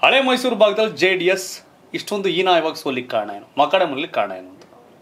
ಹಳೆ ಮೈಸೂರು ಭಾಗದಲ್ಲಿ JDS ಇಷ್ಟೊಂದು ಹೀನಾಯವಾಗಿ ಸೋಲಿಕ್ಕೆ ಕಾರಣ ಏನು, ಮಕ್ಕಳಮಲ್ಲಿ ಕಾರಣ ಏನು ಅಂತ?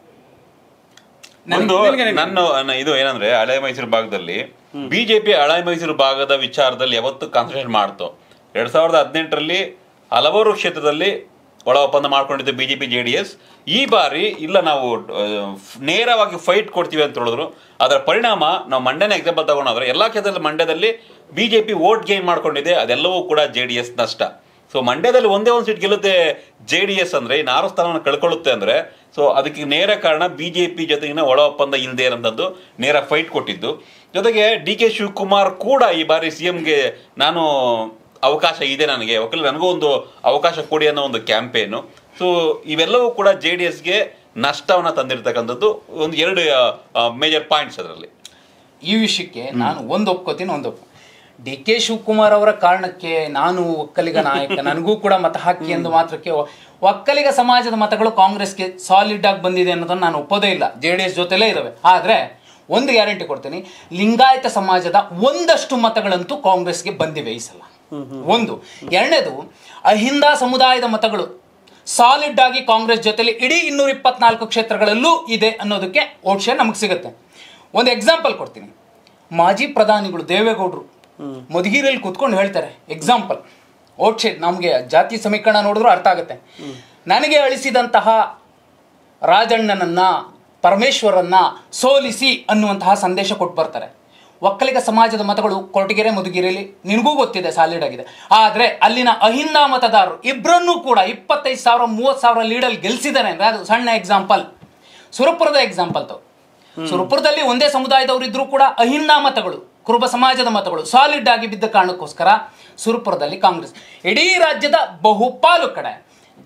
ನನ್ನ ಇದು ಏನಂದ್ರೆ, ಹಳೆ ಮೈಸೂರು ಭಾಗದಲ್ಲಿ ಬಿಜೆಪಿ ಹಳೆ ಮೈಸೂರು ಭಾಗದ ವಿಚಾರದಲ್ಲಿ ಯಾವತ್ತು ಕಾನ್ಸಂಟ್ರೇಟ್ ಮಾಡ್ತು. 2018ರಲ್ಲಿ ಹಲವಾರು ಕ್ಷೇತ್ರದಲ್ಲಿ ಒಳ ಒಪ್ಪಂದ ಮಾಡ್ಕೊಂಡಿದ್ದು ಬಿಜೆಪಿ JDS. ಈ ಬಾರಿ ಇಲ್ಲ, ನಾವು ನೇರವಾಗಿ ಫೈಟ್ ಕೊಡ್ತೀವಿ ಅಂತ ಹೇಳಿದ್ರು. ಅದರ ಪರಿಣಾಮ ನಾವು ಮಂಡ್ಯನ ಎಕ್ಸಾಂಪಲ್ ತಗೊಂಡ್ರೆ ಎಲ್ಲ ಕ್ಷೇತ್ರದಲ್ಲಿ ಮಂಡ್ಯದಲ್ಲಿ ಬಿಜೆಪಿ ವೋಟ್ ಗೇನ್ ಮಾಡ್ಕೊಂಡಿದೆ, ಅದೆಲ್ಲವೂ ಕೂಡ JDS ನಷ್ಟ. ಸೊ ಮಂಡ್ಯದಲ್ಲಿ ಒಂದೇ ಒಂದು ಸೀಟ್ ಗೆಲ್ಲುತ್ತೆ JDS ಅಂದ್ರೆ, ಇನ್ನು 6 ಸ್ಥಾನವನ್ನು ಕಳ್ಕೊಳ್ಳುತ್ತೆ ಅಂದ್ರೆ, ಸೊ ಅದಕ್ಕೆ ನೇರ ಕಾರಣ ಬಿಜೆಪಿ ಜೊತೆಗಿನ ಒಳ ಒಪ್ಪಂದ ಇಲ್ಲದೆ ಇರೋಂಥದ್ದು, ನೇರ ಫೈಟ್ ಕೊಟ್ಟಿದ್ದು. ಜೊತೆಗೆ DK ಶಿವಕುಮಾರ್ ಕೂಡ ಈ ಬಾರಿ CMಗೆ ನಾನು ಅವಕಾಶ ಇದೆ, ನನಗೆ ನನಗೂ ಒಂದು ಅವಕಾಶ ಕೊಡಿ ಅನ್ನೋ ಒಂದು ಕ್ಯಾಂಪೇನು. ಸೊ ಇವೆಲ್ಲವೂ ಕೂಡ JDSಗೆ ನಷ್ಟವನ್ನ ತಂದಿರತಕ್ಕಂಥದ್ದು. ಒಂದು 2 ಮೇಜರ್ ಪಾಯಿಂಟ್ಸ್ ಅದರಲ್ಲಿ. ಈ ವಿಷಯಕ್ಕೆ ನಾನು ಒಂದು ಒಪ್ಕೋತೀನಿ, DK ಶಿವಕುಮಾರ್ ಅವರ ಕಾರಣಕ್ಕೆ ನಾನು ಒಕ್ಕಲಿಗ ನಾಯಕ, ನನಗೂ ಕೂಡ ಮತ ಹಾಕಿ ಎಂದು ಮಾತ್ರಕ್ಕೆ ಒಕ್ಕಲಿಗ ಸಮಾಜದ ಮತಗಳು ಕಾಂಗ್ರೆಸ್ಗೆ ಸಾಲಿಡ್ ಆಗಿ ಬಂದಿದೆ ಅನ್ನೋದನ್ನು ನಾನು ಒಪ್ಪೋದೇ ಇಲ್ಲ. JDS ಜೊತೆಲೇ ಇದಾವೆ. ಆದರೆ ಒಂದು ಗ್ಯಾರಂಟಿ ಕೊಡ್ತೀನಿ, ಲಿಂಗಾಯತ ಸಮಾಜದ ಒಂದಷ್ಟು ಮತಗಳಂತೂ ಕಾಂಗ್ರೆಸ್ಗೆ ಬಂದಿವೆ ಈ ಸಲ. ಒಂದು. ಎರಡನೇದು, ಅಹಿಂದ ಸಮುದಾಯದ ಮತಗಳು ಸಾಲಿಡ್ ಆಗಿ ಕಾಂಗ್ರೆಸ್ ಜೊತೆಲಿ ಇಡೀ 224 ಕ್ಷೇತ್ರಗಳಲ್ಲೂ ಇದೆ ಅನ್ನೋದಕ್ಕೆ ಓಟ್ ಶೇರ್ ನಮಗೆ ಸಿಗುತ್ತೆ. ಒಂದು ಎಕ್ಸಾಂಪಲ್ ಕೊಡ್ತೀನಿ. ಮಾಜಿ ಪ್ರಧಾನಿಗಳು ದೇವೇಗೌಡರು ಮಧುಗಿರಿಯಲ್ಲಿ ಕೂತ್ಕೊಂಡು ಹೇಳ್ತಾರೆ, ಎಕ್ಸಾಂಪಲ್ ಓಟ್ ಶೇರ್, ನಮಗೆ ಜಾತಿ ಸಮೀಕರಣ ನೋಡಿದ್ರು ಅರ್ಥ ಆಗುತ್ತೆ. ನನಗೆ ಅಳಿಸಿದಂತಹ ರಾಜಣ್ಣನನ್ನ, ಪರಮೇಶ್ವರನ್ನ ಸೋಲಿಸಿ ಅನ್ನುವಂತಹ ಸಂದೇಶ ಕೊಟ್ಟು ಬರ್ತಾರೆ. ಒಕ್ಕಲಿಗ ಸಮಾಜದ ಮತಗಳು ಕೊರಟಗೆರೆ ಮಧುಗಿರಿಯಲ್ಲಿ ನಿನಗೂ ಗೊತ್ತಿದೆ ಸಾಲಿಡ್ ಆಗಿದೆ. ಆದರೆ ಅಲ್ಲಿನ ಅಹಿಂದ ಮತದಾರರು ಇಬ್ಬರನ್ನೂ ಕೂಡ 25,000 30,000 ಲೀಡಲ್ಲಿ ಗೆಲ್ಸಿದ್ದಾರೆ ಅಂದರೆ ಅದು ಸಣ್ಣ ಎಕ್ಸಾಂಪಲ್. ಸುರಪುರದ ಎಕ್ಸಾಂಪಲ್ ಸುರಪುರದಲ್ಲಿ ಒಂದೇ ಸಮುದಾಯದವರು ಇದ್ರೂ ಕೂಡ ಅಹಿಂದ ಮತಗಳು, ಕುರುಬ ಸಮಾಜದ ಮತಗಳು ಸಾಲಿಡ್ ಆಗಿ ಬಿದ್ದ ಕಾರಣಕ್ಕೋಸ್ಕರ ಸುರಪುರದಲ್ಲಿ ಕಾಂಗ್ರೆಸ್. ಇಡೀ ರಾಜ್ಯದ ಬಹುಪಾಲು ಕಡೆ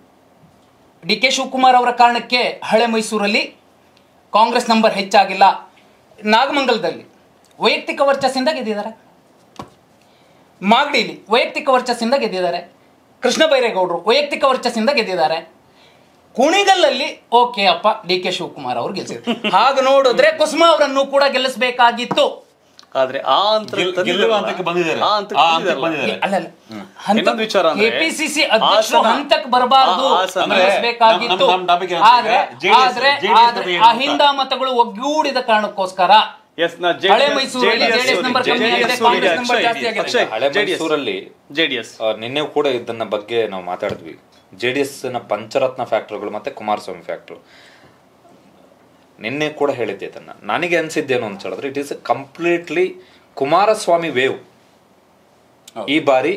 DK ಶಿವಕುಮಾರ್ ಅವರ ಕಾರಣಕ್ಕೆ ಹಳೆ ಮೈಸೂರಲ್ಲಿ ಕಾಂಗ್ರೆಸ್ ನಂಬರ್ ಹೆಚ್ಚಾಗಿಲ್ಲ. ನಾಗಮಂಗಲದಲ್ಲಿ ವೈಯಕ್ತಿಕ ವರ್ಚಸ್ಸಿಂದ ಗೆದ್ದಿದ್ದಾರೆ, ಮಾಗಡಿಲಿ ವೈಯಕ್ತಿಕ ವರ್ಚಸ್ಸಿಂದ ಗೆದ್ದಿದ್ದಾರೆ, ಕೃಷ್ಣ ಬೈರೇಗೌಡರು ವೈಯಕ್ತಿಕ ವರ್ಚಸ್ಸಿಂದ ಗೆದ್ದಿದ್ದಾರೆ. ಕುಣಿಗಲ್ಲಲ್ಲಿ ಓಕೆ ಅಪ್ಪ DK ಶಿವಕುಮಾರ್ ಅವರು ಗೆಲ್ಸಿದ್ರು. ಹಾಗೆ ನೋಡಿದ್ರೆ ಕುಸುಮಾ ಅವರನ್ನು ಕೂಡ ಗೆಲ್ಲಿಸಬೇಕಾಗಿತ್ತು. ಆದ್ರೆ ಕೆಪಿಸಿಸಿ ಅಧ್ಯಕ್ಷರು ಹಂತಕ್ಕೆ ಬರಬಾರದು, ಅಹಿಂದ ಮತಗಳು ಒಗ್ಗೂಡಿದ ಕಾರಣಕ್ಕೋಸ್ಕರ ಹಳೆ ಮೈಸೂರಲ್ಲಿ JDS ನಿನ್ನೆ ಕೂಡ ಇದನ್ನ ಬಗ್ಗೆ ನಾವು ಮಾತಾಡಿದ್ವಿ. JDS ನ ಪಂಚರತ್ನ ಫ್ಯಾಕ್ಟರ್ಗಳು ಮತ್ತೆ ಕುಮಾರಸ್ವಾಮಿ ಫ್ಯಾಕ್ಟರ್ ನಿನ್ನೆ ಕೂಡ ಹೇಳಿದ್ದೆ. ಇದನ್ನ ನನಗೆ ಅನ್ಸಿದ್ದೇನು ಅಂತ ಹೇಳಿದ್ರೆ, it is completely Kumaraswamy wave. ಈ ಬಾರಿ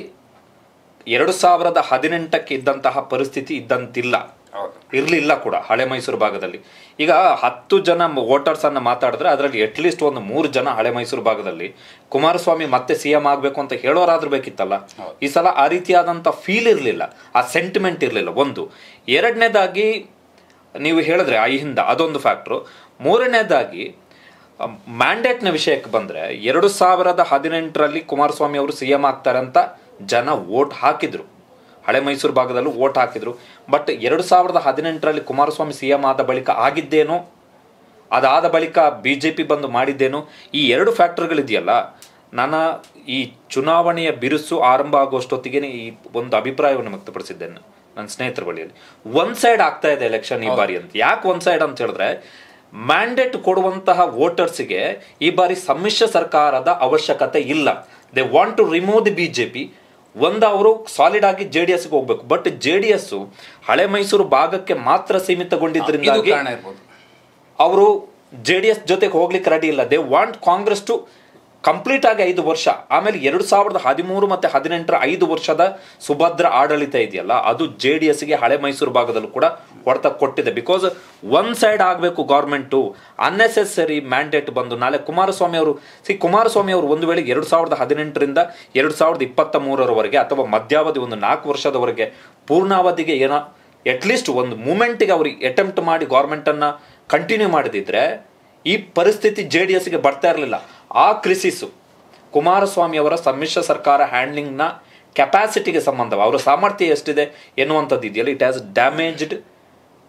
2018ಕ್ಕೆ ಇದ್ದಂತಹ ಪರಿಸ್ಥಿತಿ ಇದ್ದಂತಿಲ್ಲ, ಇರ್ಲಿಲ್ಲ ಕೂಡ ಹಳೆ ಮೈಸೂರು ಭಾಗದಲ್ಲಿ. ಈಗ 10 ಜನ ವೋಟರ್ಸ್ ಅನ್ನ ಮಾತಾಡಿದ್ರೆ ಅದರಲ್ಲಿ ಅಟ್ಲೀಸ್ಟ್ ಒಂದು 3 ಜನ ಹಳೆ ಮೈಸೂರು ಭಾಗದಲ್ಲಿ ಕುಮಾರಸ್ವಾಮಿ ಮತ್ತೆ CM ಆಗ್ಬೇಕು ಅಂತ ಹೇಳೋರಾದ್ರೂ ಬೇಕಿತ್ತಲ್ಲ. ಈ ಸಲ ಆ ರೀತಿಯಾದಂತ ಫೀಲ್ ಇರ್ಲಿಲ್ಲ, ಆ ಸೆಂಟಿಮೆಂಟ್ ಇರ್ಲಿಲ್ಲ. ಒಂದು. ಎರಡನೇದಾಗಿ ನೀವು ಹೇಳಿದ್ರೆ ಅಹಿಂದ, ಅದೊಂದು ಫ್ಯಾಕ್ಟ್ರು. ಮೂರನೇದಾಗಿ ಮ್ಯಾಂಡೇಟ್ನ ವಿಷಯಕ್ಕೆ ಬಂದ್ರೆ 2018ರಲ್ಲಿ ಕುಮಾರಸ್ವಾಮಿ ಅವರು CM ಆಗ್ತಾರೆ ಅಂತ ಜನ ವೋಟ್ ಹಾಕಿದ್ರು, ಹಳೆ ಮೈಸೂರು ಭಾಗದಲ್ಲೂ ವೋಟ್ ಹಾಕಿದ್ರು. ಬಟ್ 2018ರಲ್ಲಿ ಕುಮಾರಸ್ವಾಮಿ CM ಆದ ಬಳಿಕ ಆಗಿದ್ದೇನೋ, ಅದಾದ ಬಳಿಕ BJP ಬಂದು ಮಾಡಿದ್ದೇನೋ, ಈ 2 ಫ್ಯಾಕ್ಟರ್ಗಳಿದೆಯಲ್ಲ. ನಾನು ಈ ಚುನಾವಣೆಯ ಬಿರುಸು ಆರಂಭ ಆಗುವಷ್ಟೊತ್ತಿಗೆ ಈ ಒಂದು ಅಭಿಪ್ರಾಯವನ್ನು ವ್ಯಕ್ತಪಡಿಸಿದ್ದೇನೆ ನನ್ನ ಸ್ನೇಹಿತರ ಬಳಿಯಲ್ಲಿ. ಒನ್ ಸೈಡ್ ಆಗ್ತಾ ಇದೆ ಎಲೆಕ್ಷನ್ ಈ ಬಾರಿ ಅಂತ. ಯಾಕೆ ಒನ್ ಸೈಡ್ ಅಂತ ಹೇಳಿದ್ರೆ, ಮ್ಯಾಂಡೇಟ್ ಕೊಡುವಂತಹ ವೋಟರ್ಸ್ಗೆ ಈ ಬಾರಿ ಸಮ್ಮಿಶ್ರ ಸರ್ಕಾರದ ಅವಶ್ಯಕತೆ ಇಲ್ಲ. They want to remove the BJP. ಅವರು ಸಾಲಿಡ್ ಆಗಿ JDSಗೆ ಹೋಗ್ಬೇಕು. ಬಟ್ JDS ಹಳೆ ಮೈಸೂರು ಭಾಗಕ್ಕೆ ಮಾತ್ರ ಸೀಮಿತಗೊಂಡಿದ್ರಿಂದಾಗಿ ಅವರು JDS ಜೊತೆಗೆ ಹೋಗ್ಲಿಕ್ಕೆ ರೆಡಿ ಇಲ್ಲ. They want Congress to complete ಆಗಿ 5 ವರ್ಷ, ಆಮೇಲೆ 2013 ಮತ್ತೆ 2018 5 ವರ್ಷದ ಸುಭದ್ರ ಆಡಳಿತ ಇದೆಯಲ್ಲ, ಅದು JDSಗೆ ಹಳೆ ಮೈಸೂರು ಭಾಗದಲ್ಲೂ ಕೂಡ ಹೊಡೆತ ಕೊಟ್ಟಿದೆ. ಬಿಕಾಸ್ ಒನ್ ಸೈಡ್ ಆಗಬೇಕು ಗೌರ್ಮೆಂಟು. ಅನ್ನೆಸೆಸರಿ ಮ್ಯಾಂಡೇಟ್ ಬಂದು ನಾಳೆ ಕುಮಾರಸ್ವಾಮಿ ಅವರು ಒಂದು ವೇಳೆ 2018ರಿಂದ 2023ರವರೆಗೆ ಅಥವಾ ಮಧ್ಯಾವಧಿ ಒಂದು 4 ವರ್ಷದವರೆಗೆ ಪೂರ್ಣಾವಧಿಗೆ ಏನೋ ಅಟ್ಲೀಸ್ಟ್ ಒಂದು ಮೂಮೆಂಟಿಗೆ ಅವ್ರಿಗೆ ಅಟೆಂಪ್ಟ್ ಮಾಡಿ ಗೌರ್ಮೆಂಟನ್ನು ಕಂಟಿನ್ಯೂ ಮಾಡಿದಿದ್ರೆ ಈ ಪರಿಸ್ಥಿತಿ JDSಗೆ ಬರ್ತಾ ಇರಲಿಲ್ಲ. ಆ ಕ್ರಿಸಿಸ್ ಕುಮಾರಸ್ವಾಮಿ ಅವರ ಸಮ್ಮಿಶ್ರ ಸರ್ಕಾರ ಹ್ಯಾಂಡ್ಲಿಂಗ್ನ ಕೆಪಾಸಿಟಿಗೆ ಸಂಬಂಧ, ಅವರ ಸಾಮರ್ಥ್ಯ ಎಷ್ಟಿದೆ ಎನ್ನುವಂಥದ್ದು ಇದೆಯಲ್ಲ, it has damaged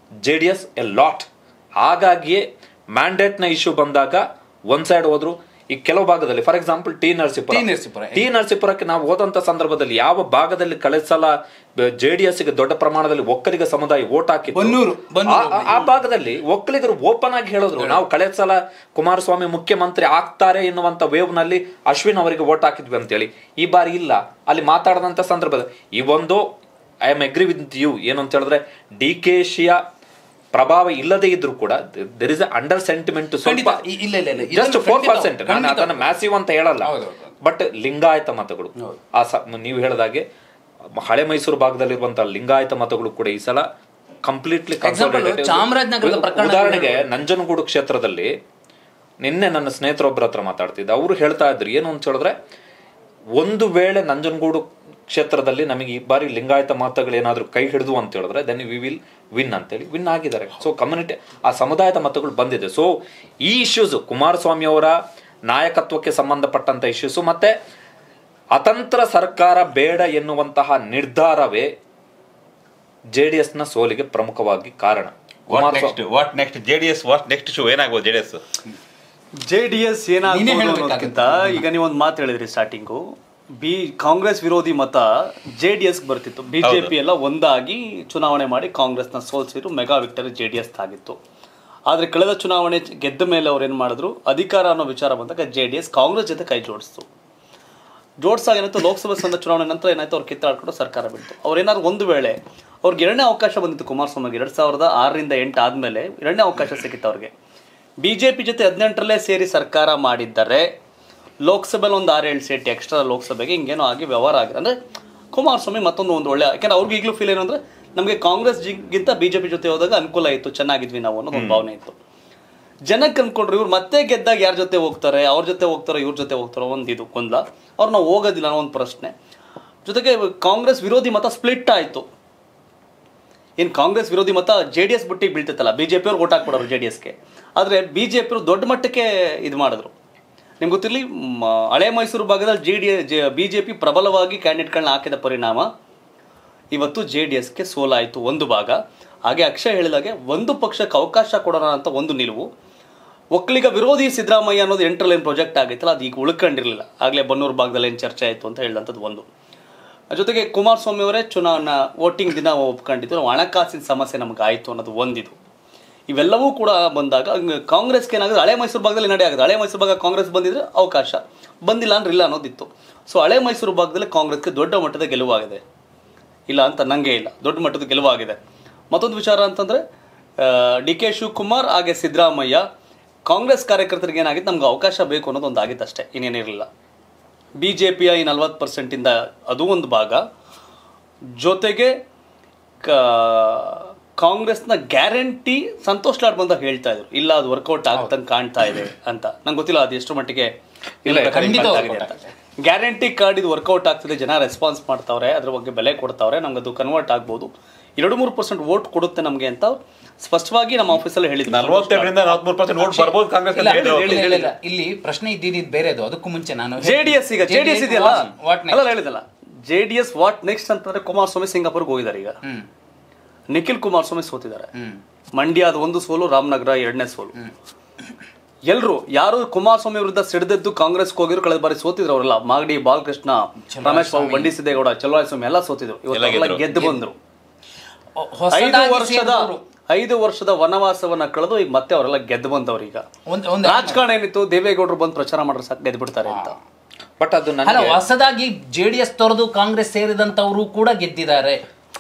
JDS a lot. ಹಾಗಾಗಿಯೇ ಮ್ಯಾಂಡೇಟ್ನ ಇಶ್ಯೂ ಬಂದಾಗ ಒನ್ ಸೈಡ್ ಹೋದ್ರು. ಈ ಕೆಲವು ಭಾಗದಲ್ಲಿ ಫಾರ್ ಎಕ್ಸಾಂಪಲ್ ಟಿ ನರಸೀಪುರಕ್ಕೆ ನಾವು ಹೋದಂತ ಸಂದರ್ಭದಲ್ಲಿ ಯಾವ ಭಾಗದಲ್ಲಿ ಕಳೆದ ಸಲ JDS ಗೆ ದೊಡ್ಡ ಪ್ರಮಾಣದಲ್ಲಿ ಒಕ್ಕಲಿಗ ಸಮುದಾಯ ವೋಟ್ ಹಾಕಿತ್ತು, ಆ ಭಾಗದಲ್ಲಿ ಒಕ್ಕಲಿಗರು ಓಪನ್ ಆಗಿ ಹೇಳಿದ್ರು ನಾವು ಕಳೆದ ಸಲ ಕುಮಾರಸ್ವಾಮಿ ಮುಖ್ಯಮಂತ್ರಿ ಆಗ್ತಾರೆ ಎನ್ನುವಂತ ವೇವ್ ನಲ್ಲಿ ಅಶ್ವಿನ್ ಅವರಿಗೆ ವೋಟ್ ಹಾಕಿದ್ವಿ ಅಂತೇಳಿ. ಈ ಬಾರಿ ಇಲ್ಲ. ಅಲ್ಲಿ ಮಾತಾಡದಂತ ಸಂದರ್ಭದಲ್ಲಿ ಈ ಒಂದು I am agree with you ಏನು ಅಂತ ಹೇಳಿದ್ರೆ DKಶಿಯ ಪ್ರಭಾವ ಇಲ್ಲದೆ ಇದ್ರು ಕೂಡ there is under sentiment just 4%. ನಾನು ಅದನ್ನ ಮ್ಯಾಸಿವ್ ಅಂತ ಹೇಳಲ್ಲ, ಬಟ್ ಲಿಂಗಾಯತ ಮತಗಳು ನೀವು ಹೇಳಿದಾಗೆ ಹಳೆ ಮೈಸೂರು ಭಾಗದಲ್ಲಿರುವಂತಹ ಲಿಂಗಾಯತ ಮತಗಳು ಕೂಡ ಈ ಸಲ ಕಂಪ್ಲೀಟ್ಲಿ ಉದಾಹರಣೆಗೆ ನಂಜನಗೂಡು ಕ್ಷೇತ್ರದಲ್ಲಿ ನಿನ್ನೆ ನನ್ನ ಸ್ನೇಹಿತರೊಬ್ಬರ ಹತ್ರ ಮಾತಾಡ್ತಿದ್ದೆ. ಅವರು ಹೇಳ್ತಾ ಇದ್ರು ಏನು ಅಂತ ಹೇಳಿದ್ರೆ, ಒಂದು ವೇಳೆ ನಂಜನಗೂಡು ಕ್ಷೇತ್ರದಲ್ಲಿ ನಮಗೆ ಈ ಬಾರಿ ಲಿಂಗಾಯತ ಮತಗಳು ಏನಾದ್ರು ಕೈ ಹಿಡಿದು ಅಂತ ಹೇಳಿದ್ರೆ ದೆನ್ ವಿ ವಿಲ್ ವಿನ್ ಅಂತೇಳಿ ವಿನ್ ಆಗಿದ್ದಾರೆ. ಸೊ ಕಮ್ಯುನಿಟಿ ಆ ಸಮುದಾಯದ ಮತಗಳು ಬಂದಿದೆ. ಸೊ ಈ ಇಶ್ಯೂಸ್ ಕುಮಾರಸ್ವಾಮಿ ಅವರ ನಾಯಕತ್ವಕ್ಕೆ ಸಂಬಂಧಪಟ್ಟಂತ ಇಶ್ಯೂಸ್ ಮತ್ತೆ ಅತಂತ್ರ ಸರ್ಕಾರ ಬೇಡ ಎನ್ನುವಂತಹ ನಿರ್ಧಾರವೇ JDS ನ ಸೋಲಿಗೆ ಪ್ರಮುಖವಾಗಿ ಕಾರಣ. What next JDS what next show ಏನಾಗ್ಬೋದು JDS ಏನಾಗ್ಬೋದಕ್ಕಿಂತ ಈಗ ನೀವೊಂದು ಮಾತು ಹೇಳಿದ್ರಿ ಸ್ಟಾರ್ಟಿಂಗು, ಕಾಂಗ್ರೆಸ್ ವಿರೋಧಿ ಮತ JDS ಬರ್ತಿತ್ತು. BJP ಎಲ್ಲ ಒಂದಾಗಿ ಚುನಾವಣೆ ಮಾಡಿ ಕಾಂಗ್ರೆಸ್ನ ಸೋಲ್ಸಿದ್ರು. ಮೆಗಾ ವಿಕ್ಟರಿ JDS ಆಗಿತ್ತು. ಆದರೆ ಕಳೆದ ಚುನಾವಣೆ ಗೆದ್ದ ಮೇಲೆ ಅವ್ರು ಏನು ಮಾಡಿದ್ರು, ಅಧಿಕಾರ ಅನ್ನೋ ವಿಚಾರ ಬಂದಾಗ JDS ಕಾಂಗ್ರೆಸ್ ಜೊತೆ ಕೈ ಜೋಡಿಸಾಗ ಏನಾಯ್ತು, ಲೋಕಸಭಾ ಚುನಾವಣೆ ನಂತರ ಏನಾಯ್ತು, ಅವ್ರು ಕಿತ್ತಾಡ್ಕೊಂಡು ಸರ್ಕಾರ ಬಿಡ್ತು. ಅವ್ರೇನಾದ್ರು ಒಂದು ವೇಳೆ ಅವ್ರಿಗೆ ಎರಡನೇ ಅವಕಾಶ ಬಂದಿತ್ತು ಕುಮಾರಸ್ವಾಮಿಗೆ 2006ರಿಂದ 2008 ಆದಮೇಲೆ ಎರಡನೇ ಅವಕಾಶ ಸಿಕ್ಕಿತ್ತು ಅವ್ರಿಗೆ. BJP ಜೊತೆ 18ರಲ್ಲೇ ಸೇರಿ ಸರ್ಕಾರ ಮಾಡಿದ್ದಾರೆ. ಲೋಕಸಭೆಲಿ ಒಂದು 6-7 ಸೀಟ್ ಎಕ್ಸ್ಟ್ರಾ ಲೋಕಸಭೆಗೆ ಹಿಂಗೇನೋ ಆಗಿ ವ್ಯವಹಾರ ಆಗಿದೆ. ಅಂದರೆ ಕುಮಾರಸ್ವಾಮಿ ಮತ್ತೊಂದು ಒಳ್ಳೆ, ಯಾಕೆಂದ್ರೆ ಅವ್ರಿಗೆ ಈಗಲೂ ಫೀಲ್ ಏನು ಅಂದರೆ ನಮಗೆ ಕಾಂಗ್ರೆಸ್ಗಿಂತ BJP ಜೊತೆ ಹೋದಾಗ ಅನುಕೂಲ ಇತ್ತು, ಚೆನ್ನಾಗಿದ್ವಿ ನಾವು ಅನ್ನೋದು ಒಂದು ಭಾವನೆ ಇತ್ತು. ಜನಕ್ಕೆ ಅಂದ್ಕೊಂಡ್ರು ಇವ್ರು ಮತ್ತೆ ಗೆದ್ದಾಗ ಯಾರ ಜೊತೆ ಹೋಗ್ತಾರೆ, ಅವ್ರ ಜೊತೆ ಹೋಗ್ತಾರೋ ಇವ್ರ ಜೊತೆ ಹೋಗ್ತಾರೋ ಒಂದು ಗೊಂದಲ, ಅವ್ರು ನಾವು ಹೋಗೋದಿಲ್ಲ ಅನ್ನೋ ಒಂದು ಪ್ರಶ್ನೆ. ಜೊತೆಗೆ ಕಾಂಗ್ರೆಸ್ ವಿರೋಧಿ ಮತ ಸ್ಪ್ಲಿಟ್ ಆಯಿತು. ಏನು ಕಾಂಗ್ರೆಸ್ ವಿರೋಧಿ ಮತ JDS ಬುಟ್ಟಿಗೆ ಬೀಳ್ತಿತ್ತಲ್ಲ, BJP ಅವ್ರು ಓಟ್ ಹಾಕ್ಬಿಡೋರು JDSಗೆ. ಆದರೆ BJP ಅವರು ದೊಡ್ಡ ಮಟ್ಟಕ್ಕೆ ಇದು ಮಾಡಿದ್ರು. ನಿಮ್ಗೆ ಗೊತ್ತಿರಲಿ, ಹಳೆ ಮೈಸೂರು ಭಾಗದಲ್ಲಿ BJP ಪ್ರಬಲವಾಗಿ ಕ್ಯಾಂಡಿಡೇಟ್ಗಳನ್ನ ಹಾಕಿದ ಪರಿಣಾಮ ಇವತ್ತು JDSಗೆ ಸೋಲಾಯಿತು ಒಂದು ಭಾಗ. ಹಾಗೆ ಅಕ್ಷಯ್ ಹೇಳಿದಾಗೆ ಒಂದು ಪಕ್ಷಕ್ಕೆ ಅವಕಾಶ ಕೊಡೋಣ ಅಂತ ಒಂದು ನಿಲುವು. ಒಕ್ಕಲಿಗ ವಿರೋಧಿ ಸಿದ್ದರಾಮಯ್ಯ ಅನ್ನೋದು 8ರಲ್ಲಿ ಏನು ಪ್ರಾಜೆಕ್ಟ್ ಆಗಿತ್ತಲ್ಲ, ಅದು ಈಗ ಉಳ್ಕೊಂಡಿರಲಿಲ್ಲ. ಆಗಲೇ ಬನ್ನೂರು ಭಾಗದಲ್ಲಿ ಏನು ಚರ್ಚೆ ಆಯಿತು ಅಂತ ಹೇಳಿದಂಥದ್ದು ಒಂದು. ಜೊತೆಗೆ ಕುಮಾರಸ್ವಾಮಿ ಅವರೇ ಚುನಾವಣಾ ವೋಟಿಂಗ್ ದಿನ ಒಪ್ಕೊಂಡಿದ್ದು, ಹಣಕಾಸಿನ ಸಮಸ್ಯೆ ನಮ್ಗೆ ಆಯಿತು ಅನ್ನೋದು ಒಂದಿದು. ಇವೆಲ್ಲವೂ ಕೂಡ ಬಂದಾಗ ಕಾಂಗ್ರೆಸ್ಗೆ ಏನಾಗುತ್ತೆ, ಹಳೆ ಮೈಸೂರು ಭಾಗದಲ್ಲಿ ನಡೆ ಆಗುತ್ತೆ. ಹಳೆ ಮೈಸೂರು ಭಾಗ ಕಾಂಗ್ರೆಸ್ ಬಂದಿದ್ರೆ ಅವಕಾಶ, ಬಂದಿಲ್ಲ ಅಂದ್ರೆ ಇಲ್ಲ ಅನ್ನೋದಿತ್ತು. ಸೊ ಹಳೆ ಮೈಸೂರು ಭಾಗದಲ್ಲಿ ಕಾಂಗ್ರೆಸ್ಗೆ ದೊಡ್ಡ ಮಟ್ಟದ ಗೆಲುವಾಗಿದೆ, ಇಲ್ಲ ಅಂತ ನನಗೆ ಇಲ್ಲ, ದೊಡ್ಡ ಮಟ್ಟದ ಗೆಲುವಾಗಿದೆ. ಮತ್ತೊಂದು ವಿಚಾರ ಅಂತಂದರೆ DK ಶಿವಕುಮಾರ್ ಹಾಗೆ ಸಿದ್ದರಾಮಯ್ಯ ಕಾಂಗ್ರೆಸ್ ಕಾರ್ಯಕರ್ತರಿಗೆ ಏನಾಗಿತ್ತು, ನಮ್ಗೆ ಅವಕಾಶ ಬೇಕು ಅನ್ನೋದು ಒಂದು ಆಗಿತ್ತು ಅಷ್ಟೇ, ಇನ್ನೇನಿರಲಿಲ್ಲ. BJPಯ ಈ 40%ಇಂದ ಅದು ಒಂದು ಭಾಗ. ಜೊತೆಗೆ ಕಾಂಗ್ರೆಸ್ನ ಗ್ಯಾರಂಟಿ ಸಂತೋಷ್ ಲಾಡ್ ಬಂದಾಗ ಹೇಳ್ತಾ ಇದ್ರು, ಇಲ್ಲ ಅದು ವರ್ಕೌಟ್ ಆಗತ್ತಂಗೆ ಕಾಣ್ತಾ ಇದೆ ಅಂತ. ನಂಗೆ ಗೊತ್ತಿಲ್ಲ ಅದು ಎಷ್ಟು ಮಟ್ಟಿಗೆ ಗ್ಯಾರಂಟಿ ಕಾರ್ಡ್ ಇದು ವರ್ಕೌಟ್ ಆಗ್ತದೆ, ಜನ ರೆಸ್ಪಾನ್ಸ್ ಮಾಡ್ತಾವ್ರೆ, ಅದ್ರ ಬಗ್ಗೆ ಬೆಲೆ ಕೊಡ್ತಾವ್ರೆ, ನಮ್ಗೆ ಅದು ಕನ್ವರ್ಟ್ ಆಗ್ಬೋದು, 2-3% ವೋಟ್ ಕೊಡುತ್ತೆ ನಮಗೆ ಅಂತ ಸ್ಪಷ್ಟವಾಗಿ ನಮ್ಮ ಆಫೀಸಲ್ಲಿ ಹೇಳಿದ್ರು. 40-43% ವೋಟ್ ಬರ್ಬೋದು ಕಾಂಗ್ರೆಸ್. ಇಲ್ಲಿ ಪ್ರಶ್ನೆ ಇದ್ದಿದ್ದು ಬೇರೆದು. ಅದಕ್ಕೂ ಮುಂಚೆ ನಾನು JDS ಇದೆಯಲ್ಲ, ಅಲ್ಲ ಹೇಳಿದಲ್ಲ, JDS ವಾಟ್ ನೆಕ್ಸ್ಟ್ ಅಂತಂದ್ರೆ ಕುಮಾರಸ್ವಾಮಿ ಸಿಂಗಾಪುರ್ಗೆ ಹೋಗಿದ್ದಾರೆ. ಈಗ ನಿಖಿಲ್ ಕುಮಾರಸ್ವಾಮಿ ಸೋತಿದ್ದಾರೆ. ಮಂಡ್ಯದ ಒಂದು ಸೋಲು, ರಾಮನಗರ 2ನೇ ಸೋಲು. ಎಲ್ಲರೂ ಯಾರು ಕುಮಾರಸ್ವಾಮಿ ವಿರುದ್ಧ ಸಿಡಿದದ್ದು ಕಾಂಗ್ರೆಸ್ಗೆ ಹೋಗಿದ್ರು, ಕಳೆದ ಬಾರಿ ಸೋತಿದ್ರು ಅವರೆಲ್ಲ. ಮಾಗಡಿ ಬಾಲಕೃಷ್ಣ, ರಮೇಶ್ ಬಾಬು, ಬಂಡಿ ಸಿದ್ದೇಗೌಡ, ಚಲುವರಾಯಸ್ವಾಮಿ ಎಲ್ಲ ಸೋತಿದ್ರು. ಇವತ್ತು ಗೆದ್ದು ಬಂದ್ರು. 5 ವರ್ಷದ ವನವಾಸವನ್ನ ಕಳೆದು ಈಗ ಮತ್ತೆ ಅವರೆಲ್ಲ ಗೆದ್ದು ಬಂದವ್ರು. ಈಗ ರಾಜಕಾರಣ ಏನಿತ್ತು, ದೇವೇಗೌಡರು ಬಂದು ಪ್ರಚಾರ ಮಾಡ್ರೆ ಸಾಕು ಗೆದ್ದು ಬಿಡ್ತಾರೆ ಅಂತ. ಬಟ್ ಅದು ಹೊಸದಾಗಿ JDS ತೊರೆದು ಕಾಂಗ್ರೆಸ್ ಸೇರಿದಂತವರು ಕೂಡ ಗೆದ್ದಿದ್ದಾರೆ.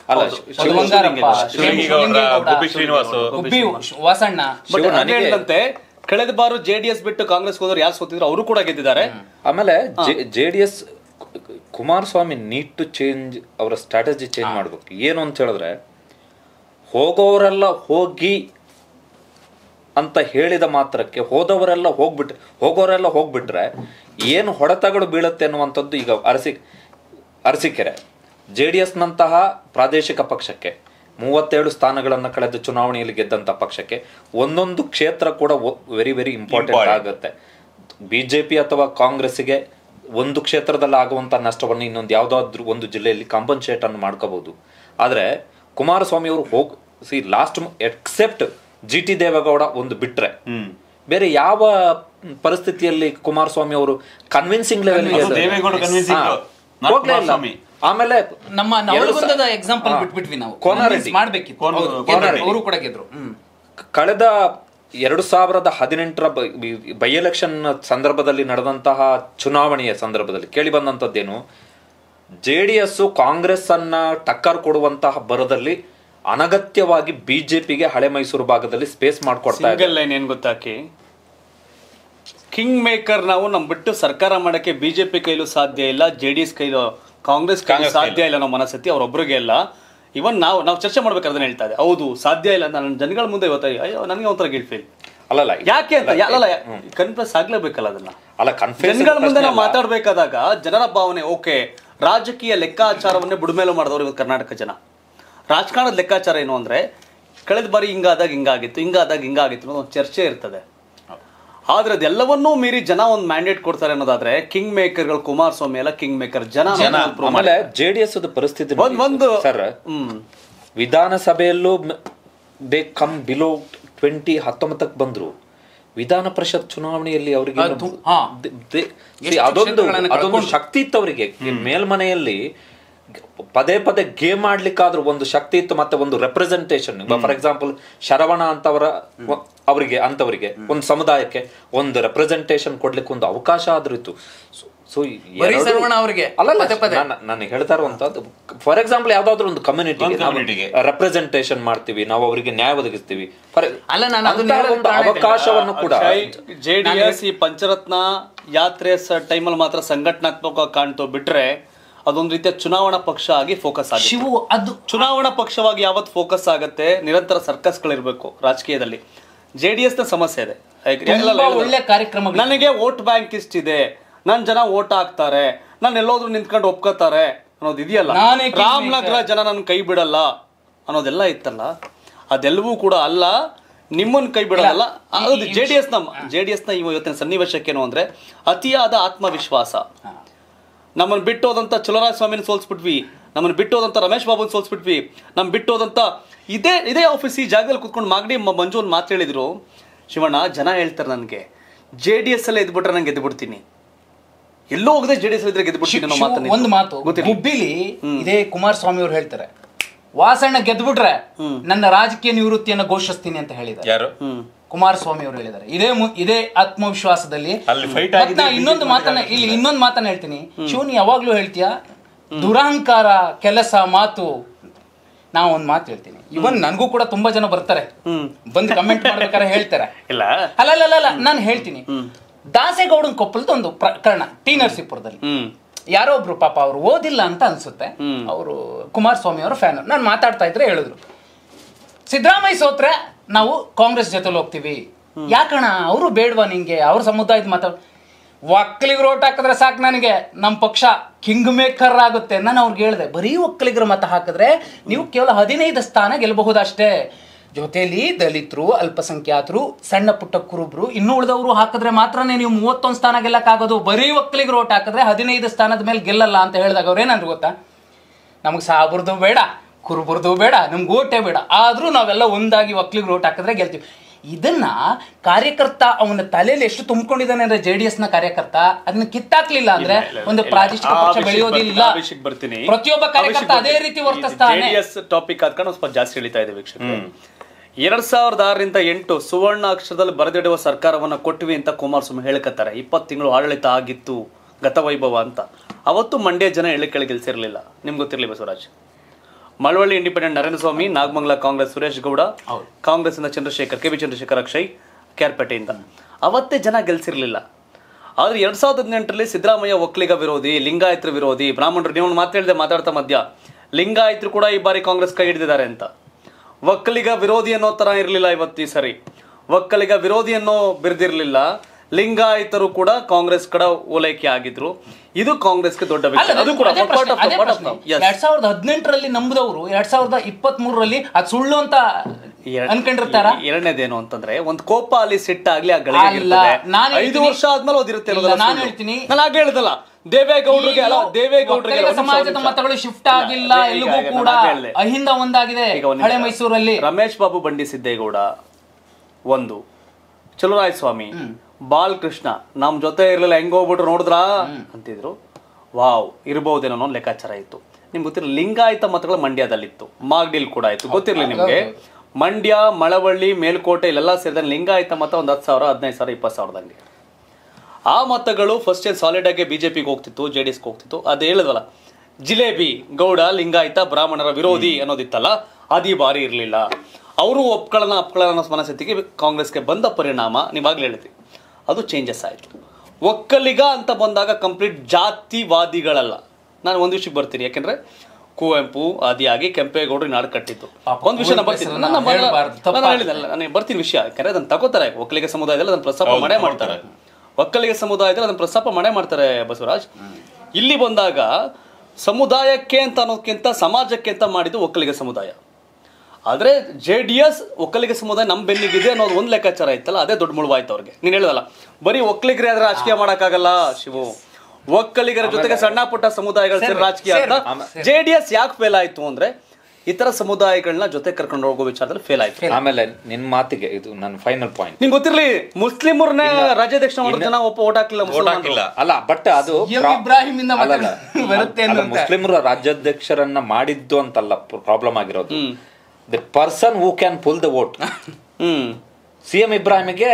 ಕಳೆದ ಬಾರು JDS ಬಿಟ್ಟು ಕಾಂಗ್ರೆಸ್ ಹೋದವ್ರು ಯಾರು ಸೋತಿದ್ರು ಅವರು ಕೂಡ ಗೆದ್ದಿದ್ದಾರೆ. ಆಮೇಲೆ JDS Kumaraswamy need to change ಅವರ ಸ್ಟ್ರಾಟಜಿ ಚೇಂಜ್ ಮಾಡ್ಬೇಕು. ಏನು ಅಂತ ಹೇಳಿದ್ರೆ, ಹೋಗೋರೆಲ್ಲ ಹೋಗಿ ಅಂತ ಹೇಳಿದ ಮಾತ್ರಕ್ಕೆ ಹೋಗೋರೆಲ್ಲ ಹೋಗ್ಬಿಟ್ರೆ ಏನು ಹೊಡೆತಗಳು ಬೀಳುತ್ತೆ ಅನ್ನುವಂಥದ್ದು. ಈಗ ಅರಸೀಕೆರೆ JDSನಂತಹ ಪ್ರಾದೇಶಿಕ ಪಕ್ಷಕ್ಕೆ 37 ಸ್ಥಾನಗಳನ್ನು ಕಳೆದ ಚುನಾವಣೆಯಲ್ಲಿ ಗೆದ್ದಂಥ ಪಕ್ಷಕ್ಕೆ ಒಂದೊಂದು ಕ್ಷೇತ್ರ ಕೂಡ ವೆರಿ ವೆರಿ ಇಂಪಾರ್ಟೆಂಟ್ ಆಗುತ್ತೆ. BJP ಅಥವಾ ಕಾಂಗ್ರೆಸ್ಸಿಗೆ ಒಂದು ಕ್ಷೇತ್ರದಲ್ಲಿ ಆಗುವಂಥ ನಷ್ಟವನ್ನು ಇನ್ನೊಂದು ಯಾವುದಾದ್ರೂ ಒಂದು ಜಿಲ್ಲೆಯಲ್ಲಿ ಕಾಂಪನ್ಸೇಟ್ ಅನ್ನು ಮಾಡ್ಕೋಬಹುದು. ಆದರೆ ಕುಮಾರಸ್ವಾಮಿ ಅವರು ಲಾಸ್ಟ್ ಎಕ್ಸೆಪ್ಟ್ GT ದೇವೇಗೌಡ ಒಂದು ಬಿಟ್ರೆ ಬೇರೆ ಯಾವ ಪರಿಸ್ಥಿತಿಯಲ್ಲಿ ಕುಮಾರಸ್ವಾಮಿ ಅವರು convincing level Devegowda convincing, not Kumaraswamy. ಆಮೇಲೆ ನಮ್ಮ ನವಲಗುಂದದ ಎಕ್ಸಾಂಪಲ್ ಬಿಟ್ಬಿಟ್ವಿ ನಾವು, ಕೋನಾರೆಡ್ಡಿ ಮಾಡ್ಬೇಕಿತ್ತು, ಅವರು ಕೂಡ ಗೆದ್ರು. ಕಳೆದ 2018ರ ಬೈ ಎಲೆಕ್ಷನ್ ಸಂದರ್ಭದಲ್ಲಿ ನಡೆದಂತಹ ಚುನಾವಣೆಯ ಸಂದರ್ಭದಲ್ಲಿ ಕೇಳಿ ಬಂದಂತದ್ದೇನು, JDS ಕಾಂಗ್ರೆಸ್ ಅನ್ನ ಟಕ್ಕರ್ ಕೊಡುವಂತಹ ಬರದಲ್ಲಿ ಅನಗತ್ಯವಾಗಿ ಬಿಜೆಪಿಗೆ ಹಳೆ ಮೈಸೂರು ಭಾಗದಲ್ಲಿ ಸ್ಪೇಸ್ ಮಾಡ್ಕೊಡ್ತಾ ಇದೆ. ಸಿಂಗಲ್ ಲೈನ್ ಏನ್ ಗೊತ್ತಾಕಿ, ಕಿಂಗ್ ಮೇಕರ್ ನಾವು ನಮ್ ಬಿಟ್ಟು ಸರ್ಕಾರ ಮಾಡಕ್ಕೆ ಬಿಜೆಪಿ ಕೈಲೂ ಸಾಧ್ಯ ಇಲ್ಲ, JDS ಕೈಲೂ ಕಾಂಗ್ರೆಸ್ ಕೈಲೂ ಸಾಧ್ಯ ಇಲ್ಲ ನಮ್ಮ ಮನಸ್ಥಿತಿ, ಅವ್ರೊಬ್ರಿಗೆ ಇಲ್ಲ. ಇವನ್ ನಾವು ಚರ್ಚೆ ಮಾಡ್ಬೇಕಾದ್ರೆ ಅದನ್ನ ಹೇಳ್ತಾ ಇದೆ, ಹೌದು ಸಾಧ್ಯ ಇಲ್ಲ. ನನ್ನ ಜನಗಳ ಮುಂದೆ ಇವತ್ತು ಅಯ್ಯೋ ನನಗೆ ಒಂಥರ ಗಿಲ್ಟ್ ಫೀಲ್. ಅಲ್ಲಲ್ಲ ಯಾಕೆ ಅಂತ ಅಲ್ಲ ಕನ್ಫ್ಯೂಸ್ ಆಗ್ಲೇಬೇಕಲ್ಲ ಅದನ್ನ. ಅಲ್ಲ ಜನಗಳ ಮುಂದೆ ನಾವು ಮಾತಾಡ್ಬೇಕಾದಾಗ ಜನರ ಭಾವನೆ ಓಕೆ, ರಾಜಕೀಯ ಲೆಕ್ಕಾಚಾರವನ್ನೇ ಬುಡಮೇಲು ಮಾಡಿದವರು ಇವತ್ತು ಕರ್ನಾಟಕ ಜನ. ರಾಜಕಾರಣದ ಲೆಕ್ಕಾಚಾರ ಏನು ಅಂದ್ರೆ ಕಳೆದ ಬಾರಿ ಹಿಂಗಾದಾಗ ಹಿಂಗಾಗಿತ್ತು ಅನ್ನೋದು ಒಂದು ಚರ್ಚೆ ಇರ್ತದೆ. ಆದ್ರೆ ಅದೆಲ್ಲವನ್ನೂ ಮೀರಿ ಜನ ಒಂದು ಮ್ಯಾಂಡೇಟ್ ಕೊಡ್ತಾರೆ ಅನ್ನೋದಾದ್ರೆ ಕಿಂಗ್ ಮೇಕರ್ಗಳು ಕುಮಾರಸ್ವಾಮಿ ಎಲ್ಲ ಕಿಂಗ್ ಮೇಕರ್ ಜನ. ಆಮೇಲೆ JDS ಪರಿಸ್ಥಿತಿ ಒಂದು ಸರ್, ವಿಧಾನಸಭೆಯಲ್ಲೂ ದೇ ಕಮ್ ಬಿಲೋ 19 ಬಂದ್ರು. ವಿಧಾನ ಪರಿಷತ್ ಚುನಾವಣೆಯಲ್ಲಿ ಅವರಿಗೆ ಅದೊಂದು ಶಕ್ತಿ ಇತ್ತು ಅವರಿಗೆ. ಮೇಲ್ಮನೆಯಲ್ಲಿ ಪದೇ ಪದೇ ಗೇಮ್ ಆಡ್ಲಿಕ್ಕಾದ್ರೂ ಒಂದು ಶಕ್ತಿ ಇತ್ತು, ಮತ್ತೆ ಒಂದು ರೆಪ್ರೆಸೆಂಟೇಷನ್. ಫಾರ್ ಎಕ್ಸಾಂಪಲ್ ಶರವಣ ಅವರಿಗೆ ಒಂದು ಸಮುದಾಯಕ್ಕೆ ಒಂದು ರೆಪ್ರೆಸೆಂಟೇಷನ್ ಕೊಡ್ಲಿಕ್ಕೆ ಒಂದು ಅವಕಾಶ ಆದ್ರೂ ಇತ್ತು. ಸೊ ನಾನು ಹೇಳ್ತಾ ಇರುವಂತದ್ದು, ಫಾರ್ ಎಕ್ಸಾಂಪಲ್ ಯಾವ್ದಾದ್ರು ಒಂದು ಕಮ್ಯುನಿಟಿಗೆ ರೆಪ್ರೆಸೆಂಟೇಷನ್ ಮಾಡ್ತೀವಿ, ನಾವು ಅವರಿಗೆ ನ್ಯಾಯ ಒದಗಿಸ್ತೀವಿ, ಒಂದು ಅವಕಾಶವನ್ನು ಕೂಡ. JDS ಈ ಪಂಚರತ್ನ ಯಾತ್ರೆ ಟೈಮಲ್ಲಿ ಮಾತ್ರ ಸಂಘಟನಾತ್ಮಕ ಕಾಣ್ತು, ಬಿಟ್ರೆ ಅದೊಂದು ರೀತಿಯ ಚುನಾವಣಾ ಪಕ್ಷ ಆಗಿ ಫೋಕಸ್ ಆಗಿದೆ. ಅದು ಚುನಾವಣಾ ಪಕ್ಷವಾಗಿ ಯಾವತ್ತು ಫೋಕಸ್ ಆಗತ್ತೆ, ನಿರಂತರ ಸರ್ಕಸ್ಗಳಿರ್ಬೇಕು ರಾಜಕೀಯದಲ್ಲಿ. JDS ನ ಸಮಸ್ಯೆ ಇದೆ, ಒಳ್ಳೆ ಕಾರ್ಯಕ್ರಮ. ನನಗೆ ವೋಟ್ ಬ್ಯಾಂಕ್ ಇಷ್ಟಿದೆ, ನನ್ ಜನ ವೋಟ್ ಹಾಕ್ತಾರೆ, ನಾನು ಎಲ್ಲೋದ್ರು ನಿಂತ್ಕೊಂಡು ಒಪ್ಕೋತಾರೆ ಅನ್ನೋದು ಇದೆಯಲ್ಲ, ರಾಮನಗರ ಜನ ನನ್ ಕೈ ಬಿಡಲ್ಲ ಅನ್ನೋದೆಲ್ಲ ಇತ್ತಲ್ಲ, ಅದೆಲ್ಲವೂ ಕೂಡ ಅಲ್ಲ, ನಿಮ್ಮನ್ನ ಕೈ ಬಿಡಲ್ಲ. ಅದು JDS ನ ಇವತ್ತಿನ ಸನ್ನಿವೇಶಕ್ಕೇನು ಅಂದ್ರೆ ಅತಿಯಾದ ಆತ್ಮವಿಶ್ವಾಸ. ನಮ್ಮನ್ನು ಬಿಟ್ಟೋದಂತ ಚಲುವರಾಯ ಸ್ವಾಮಿನ ಸೋಲ್ಸ್ಬಿಟ್ವಿ, ನಮ್ಮನ್ನು ಬಿಟ್ಟೋದಂತ ರಮೇಶ್ ಬಾಬುನ ಸೋಲ್ಸ್ಬಿಟ್ವಿ, ಬಿಟ್ಟೋದಂತ ಇದೇ ಆಫೀಸ್ ಈ ಜಾಗದಲ್ಲಿ ಕುತ್ಕೊಂಡು ಮಾಗಡಿ ಮಂಜು ಒಂದು ಮಾತು ಹೇಳಿದ್ರು, ಶಿವಣ್ಣ ಜನ ಹೇಳ್ತಾರೆ ನನಗೆ JDS ಅಲ್ಲೇ ಎದ್ಬಿಟ್ರೆ ನಂಗೆ ಎದ್ಬಿಡ್ತೀನಿ, ಎಲ್ಲೋ ಹೋಗದೆ JDS ಇದ್ರೆ ಗೆದ್ಬಿಡ್ತೀನಿ ಅನ್ನೋ ಮಾತನ್ನ. ಒಂದು ಮಾತು ಗುಬ್ಬಿಲಿ ಇದೇ ಕುಮಾರಸ್ವಾಮಿ ಅವ್ರು ಹೇಳ್ತಾರೆ, ವಾಸಣ್ಣ ಗೆದ್ಬಿಟ್ರೆ ನನ್ನ ರಾಜಕೀಯ ನಿವೃತ್ತಿಯನ್ನು ಘೋಷಿಸ್ತೀನಿ ಅಂತ ಹೇಳಿದ್ದಾರೆ. ಯಾರು? ಕುಮಾರಸ್ವಾಮಿ ಅವರು ಹೇಳಿದ್ದಾರೆ. ಇದೇ ಆತ್ಮವಿಶ್ವಾಸದಲ್ಲಿ ಇನ್ನೊಂದು ಮಾತನ್ನ ಹೇಳ್ತೀನಿ. ಶಿವನಿ ಯಾವಾಗ್ಲೂ ಹೇಳ್ತೀಯ ದುರಹಂಕಾರ ಕೆಲಸ ಮಾತು. ನಾ ಒಂದ್ ಮಾತು ಹೇಳ್ತೀನಿ, ಇವನ್ ನನ್ಗೂ ಕೂಡ ತುಂಬಾ ಜನ ಬರ್ತಾರೆ, ಬಂದು ಕಮೆಂಟ್ ಮಾಡ್ಬೇಕಾರೆ ಹೇಳ್ತಾರೆ. ಅಲ್ಲ ನಾನು ಹೇಳ್ತೀನಿ, ದಾಸೇಗೌಡನ್ ಕೊಪ್ಪಳದ ಒಂದು ಪ್ರಕರಣ ಟಿ ನರಸೀಪುರದಲ್ಲಿ ಯಾರೋ ಒಬ್ರು ಪಾಪ ಅವ್ರು ಓದಿಲ್ಲ ಅಂತ ಅನ್ಸುತ್ತೆ, ಅವರು ಕುಮಾರಸ್ವಾಮಿ ಅವರ ಫ್ಯಾನ್. ನಾನು ಮಾತಾಡ್ತಾ ಇದ್ರೆ ಹೇಳಿದ್ರು, ಸಿದ್ದರಾಮಯ್ಯ ಸೋತ್ರೆ ನಾವು ಕಾಂಗ್ರೆಸ್ ಜೊತೆಲಿ ಹೋಗ್ತೀವಿ. ಯಾಕಣ ಅವರು ಬೇಡವಾ ನಿಂಗೆ, ಅವ್ರ ಸಮುದಾಯದ ಮಾತಾಡ್ ಒಕ್ಕಲಿಗರು ಓಟ್ ಹಾಕಿದ್ರೆ ಸಾಕು ನನಗೆ, ನಮ್ಮ ಪಕ್ಷ ಕಿಂಗ್ ಮೇಕರ್ ಆಗುತ್ತೆ. ನಾನು ಅವ್ರಿಗೆ ಹೇಳಿದೆ, ಬರೀ ಒಕ್ಕಲಿಗರ ಮತ ಹಾಕಿದ್ರೆ ನೀವು ಕೇವಲ 15 ಸ್ಥಾನ ಗೆಲ್ಲಬಹುದಷ್ಟೇ. ಜೊತೆಲಿ ದಲಿತರು, ಅಲ್ಪಸಂಖ್ಯಾತರು, ಸಣ್ಣ ಪುಟ್ಟ ಕುರುಬ್ರು, ಇನ್ನೂ ಉಳಿದವರು ಹಾಕಿದ್ರೆ ಮಾತ್ರನೇ ನೀವು 31 ಸ್ಥಾನ ಗೆಲ್ಲಕ್ಕಾಗೋದು. ಬರೀ ಒಕ್ಕಲಿಗರು ಓಟ್ ಹಾಕಿದ್ರೆ 15 ಸ್ಥಾನದ ಮೇಲೆ ಗೆಲ್ಲಲ್ಲ ಅಂತ ಹೇಳಿದಾಗ ಅವ್ರು ಏನಂದ್ರು ಗೊತ್ತಾ, ನಮ್ಗೆ ಸಾಬ್ರದ್ದು ಬೇಡ, ಕುರುಬರ್ದು ಬೇಡ, ನಮ್ಗೆ ಓಟೇ ಬೇಡ, ಆದ್ರೂ ನಾವೆಲ್ಲ ಒಂದಾಗಿ ಒಕ್ಕಲಿಗರು ಓಟ್ ಹಾಕಿದ್ರೆ ಗೆಲ್ತೀವಿ. ಇದನ್ನ ಕಾರ್ಯಕರ್ತ ಅವನ ತಲೆಯಲ್ಲಿ ಎಷ್ಟು ತುಂಬಿಕೊಂಡಿದ್ದಾನೆ ಅಂದ್ರೆ JDS ನ ಕಾರ್ಯಕರ್ತ ಅದನ್ನ ಕಿತ್ತಾಕ್ಲಿಲ್ಲ ಅಂದ್ರೆ ಒಂದು ಪ್ರಾದೇಶಿಕ ಪಕ್ಷ ಬೆಳೆಯೋದಿಲ್ಲ. ಪ್ರತಿಯೊಬ್ಬ ಕಾರ್ಯಕರ್ತ ಅದೇ ರೀತಿ ವರ್ತಿಸ್ತಾನೆ. JDS ಟಾಪಿಕ್ ಹಾಕೊಂಡು ಸ್ವಲ್ಪ ಜಾಸ್ತಿ ಹೇಳ್ತಾ ಇದೆ ವೀಕ್ಷಕರು. 2006ರಿಂದ 8 ಸುವರ್ಣ ಅಕ್ಷರದಲ್ಲಿ ಬರೆದಿಡುವ ಸರ್ಕಾರವನ್ನ ಕೊಟ್ವಿ ಅಂತ ಕುಮಾರಸ್ವಾಮಿ ಹೇಳ್ಕತ್ತಾರೆ. 20 ತಿಂಗಳು ಆಡಳಿತ ಆಗಿತ್ತು ಗತವೈಭವ ಅಂತ. ಅವತ್ತು ಮಂಡ್ಯ ಜನ ಎಳ್ಳೆ ಗೆಲ್ಸಿರ್ಲಿಲ್ಲ, ನಿಮ್ಗೆ ಗೊತ್ತಿರ್ಲಿ ಬಸವರಾಜ್. ಮಳವಳ್ಳಿ ಇಂಡಿಪೆಂಡೆಂಟ್ ನರೇಂದ್ರ ಸ್ವಾಮಿ, ನಾಗಮಂಗಲ ಕಾಂಗ್ರೆಸ್ ಸುರೇಶ್ ಗೌಡ, ಕಾಂಗ್ರೆಸ್ ಇಂದ KV ಚಂದ್ರಶೇಖರ್ ಅಕ್ಷಯ್ ಕ್ಯಾರ್ಪೇಟೆಯಿಂದ ಅವತ್ತೇ ಜನ ಗೆಲ್ಸಿರ್ಲಿಲ್ಲ. ಆದ್ರೆ 2018ರಲ್ಲಿ ಸಿದ್ದರಾಮಯ್ಯ ಒಕ್ಕಲಿಗ ವಿರೋಧಿ, ಲಿಂಗಾಯತರ ವಿರೋಧಿ, ಬ್ರಾಹ್ಮಣರು, ನೀವು ಮಾತಾಡ್ತಾ ಮಧ್ಯ ಲಿಂಗಾಯತರು ಕೂಡ ಈ ಬಾರಿ ಕಾಂಗ್ರೆಸ್ ಕೈ ಹಿಡಿದಿದ್ದಾರೆ ಅಂತ. ಒಕ್ಕಲಿಗ ವಿರೋಧಿ ಅನ್ನೋ ತರ ಇರಲಿಲ್ಲ ಇವತ್ತು ಈ ಸರಿ, ಒಕ್ಕಲಿಗ ವಿರೋಧಿ ಅನ್ನೋ ಬಿರ್ದಿರ್ಲಿಲ್ಲ. ಲಿಂಗಾಯತರು ಕೂಡ ಕಾಂಗ್ರೆಸ್ ಕಡೆ ಓಲೈಕೆ ಆಗಿದ್ರು. ಇದು ಕಾಂಗ್ರೆಸ್ಗೆ ದೊಡ್ಡ ವಿಷಯ. ಅದು ಕೂಡ 2018ರಲ್ಲಿ ನಂಬುದವರು 2023ರಲ್ಲಿ ಅದು ಸುಳ್ಳು ಅಂತ ಅನ್ಕೊಂಡಿರ್ತಾರ. ಎರಡನೇದೇನು ಅಂತಂದ್ರೆ ಒಂದು ಕೋಪ ಅಲ್ಲಿ ಸಿಟ್ಟಾಗ್ಲಿ, ಆ ಗಳಿಗೆ 5 ವರ್ಷ ಆದ್ಮೇಲೆ ಓದಿರುತ್ತೆ. ನಾನು ಹೇಳ್ತೀನಿ, ನಾನು ಆಗ ಹೇಳ್ದಲ್ಲ, ದೇವೇಗೌಡರಿಗೆ ಸಮಾಜದ ಮತಗಳು ಶಿಫ್ಟ್ ಆಗಿಲ್ಲ, ಎಲ್ಲಿಗೂ ಕೂಡ ಅಹಿಂದ ಒಂದಾಗಿದೆ. ಹಳೆ ಮೈಸೂರಲ್ಲಿ ರಮೇಶ್ ಬಾಬು ಬಂಡಿ ಸಿದ್ದೇಗೌಡ ಒಂದು, ಚಲುವರಾಯಸ್ವಾಮಿ, ಬಾಲಕೃಷ್ಣ ನಮ್ ಜೊತೆ ಇರ್ಲಿಲ್ಲ, ಹೆಂಗ್ ಹೋಗ್ಬಿಟ್ರು ನೋಡಿದ್ರಾ ಅಂತಿದ್ರು. ವಾವ್, ಇರ್ಬಹುದೇನೋ ಅನ್ನೋ ಲೆಕ್ಕಾಚಾರ ಇತ್ತು. ನಿಮ್ಗೆ ಗೊತ್ತಿರಲಿಲ್ಲ ಲಿಂಗಾಯತ ಮತಗಳು ಮಂಡ್ಯದಲ್ಲಿತ್ತು, ಮಾಗಡಿಲ್ ಕೂಡ ಇತ್ತು, ಗೊತ್ತಿರಲಿ ನಿಮ್ಗೆ. ಮಂಡ್ಯ, ಮಳವಳ್ಳಿ, ಮೇಲ್ಕೋಟೆ ಇಲ್ಲೆಲ್ಲ ಸೇರಿದ ಲಿಂಗಾಯತ ಮತ ಒಂದು 10,000, 15,000, 20,000 ಆ ಮತಗಳು ಫಸ್ಟ್ ಏನ್ ಸಾಲಿಡ್ ಆಗಿ ಬಿಜೆಪಿಗೆ ಹೋಗ್ತಿತ್ತು, JDSಗೆ ಹೋಗ್ತಿತ್ತು. ಅದು ಹೇಳಿದ್ವಲ್ಲ, ಜಿಲೇಬಿ ಗೌಡ ಲಿಂಗಾಯತ ಬ್ರಾಹ್ಮಣರ ವಿರೋಧಿ ಅನ್ನೋದಿತ್ತಲ್ಲ, ಅದು ಬಾರಿ ಇರಲಿಲ್ಲ. ಅವರು ಒಪ್ಕೊಳ್ಳೋಣ ಮನಸ್ಥಿತಿಗೆ ಕಾಂಗ್ರೆಸ್ಗೆ ಬಂದ ಪರಿಣಾಮ ನೀವಾಗಲೇ ಹೇಳಿದ್ವಿ, ಅದು ಚೇಂಜಸ್ ಆಯಿತು. ಒಕ್ಕಲಿಗ ಅಂತ ಬಂದಾಗ ಕಂಪ್ಲೀಟ್ ಜಾತಿವಾದಿಗಳಲ್ಲ. ನಾನು ಒಂದು ವಿಷಯಕ್ಕೆ ಬರ್ತೀನಿ, ಯಾಕೆಂದ್ರೆ ಕುವೆಂಪು ಆದಿಯಾಗಿ ಕೆಂಪೇಗೌಡರು ನಾಡು ಕಟ್ಟಿದ್ದು. ಒಂದು ವಿಷಯ ನಾನು ಬರ್ತೀನಿ ವಿಷಯ, ಯಾಕಂದ್ರೆ ಅದನ್ನ ತಗೋತಾರೆ ಒಕ್ಕಲಿಗ ಸಮುದಾಯದಲ್ಲಿ, ಅದನ್ನ ಪ್ರಸ್ತಾಪ ಮಾಡೇ ಮಾಡ್ತಾರೆ. ಒಕ್ಕಲಿಗ ಸಮುದಾಯದಲ್ಲಿ ಅದನ್ನ ಪ್ರಸ್ತಾಪ ಮಾಡೇ ಮಾಡ್ತಾರೆ ಬಸವರಾಜ್. ಇಲ್ಲಿ ಬಂದಾಗ ಸಮುದಾಯಕ್ಕೆ ಅಂತ ಅನ್ನೋದಕ್ಕಿಂತ ಸಮಾಜಕ್ಕೆ ಅಂತ ಮಾಡಿದ್ದು ಒಕ್ಕಲಿಗ ಸಮುದಾಯ. ಆದ್ರೆ JDS ಒಕ್ಕಲಿಗ ಸಮುದಾಯ ನಮ್ಮ ಬೆನ್ನಿಗಿದೆ ಅನ್ನೋದು ಒಂದು ಲೆಕ್ಕಾಚಾರ ಇತ್ತಲ್ಲ, ಅದೇ ದೊಡ್ಡ ಮುಳುವಾಯ್ತು ಅವ್ರಿಗೆ. ನೀನ್ ಹೇಳದಲ್ಲ ಬರೀ ಒಕ್ಕಲಿಗರೇ ಆದ್ರೆ ರಾಜಕೀಯ ಮಾಡಕ್ಕಾಗಲ್ಲ ಶಿವು, ಒಕ್ಕಲಿಗರ ಜೊತೆಗೆ ಸಣ್ಣ ಪುಟ್ಟ ಸಮುದಾಯಗಳ ಸೇರಿ ರಾಜಕೀಯ ಅಂತ. JDS ಯಾಕೆ ಫೇಲ್ ಆಯ್ತು ಅಂದ್ರೆ ಇತರ ಸಮುದಾಯಗಳನ್ನ ಜೊತೆ ಕರ್ಕೊಂಡು ಹೋಗೋ ವಿಚಾರದಲ್ಲಿ ಫೇಲ್ ಆಯ್ತು. ಆಮೇಲೆ ನಿನ್ ಮಾತಿಗೆ ಇದು ನನ್ನ ಫೈನಲ್ ಪಾಯಿಂಟ್. ನಿಂಗೆ ಗೊತ್ತಿರ್ಲಿ, ಮುಸ್ಲಿಮರನ್ನೇ ರಾಜ್ಯಾಧ್ಯಕ್ಷ ಮಾಡೋ ಜನ ಓಟ್ ಹಾಕ್ಲಿಲ್ಲ. ಅಲ್ಲ, ಬಟ್ ಅದು ಇಬ್ರಾಹಿಂ ಮುಸ್ಲಿಮರು ರಾಜ್ಯಾಧ್ಯಕ್ಷರನ್ನ ಮಾಡಿದ್ದು ಅಂತಲ್ಲ ಪ್ರಾಬ್ಲಮ್ ಆಗಿರೋದು, the person who can pull the vote. CM ಇಬ್ರಾಹಿಮಿಗೆ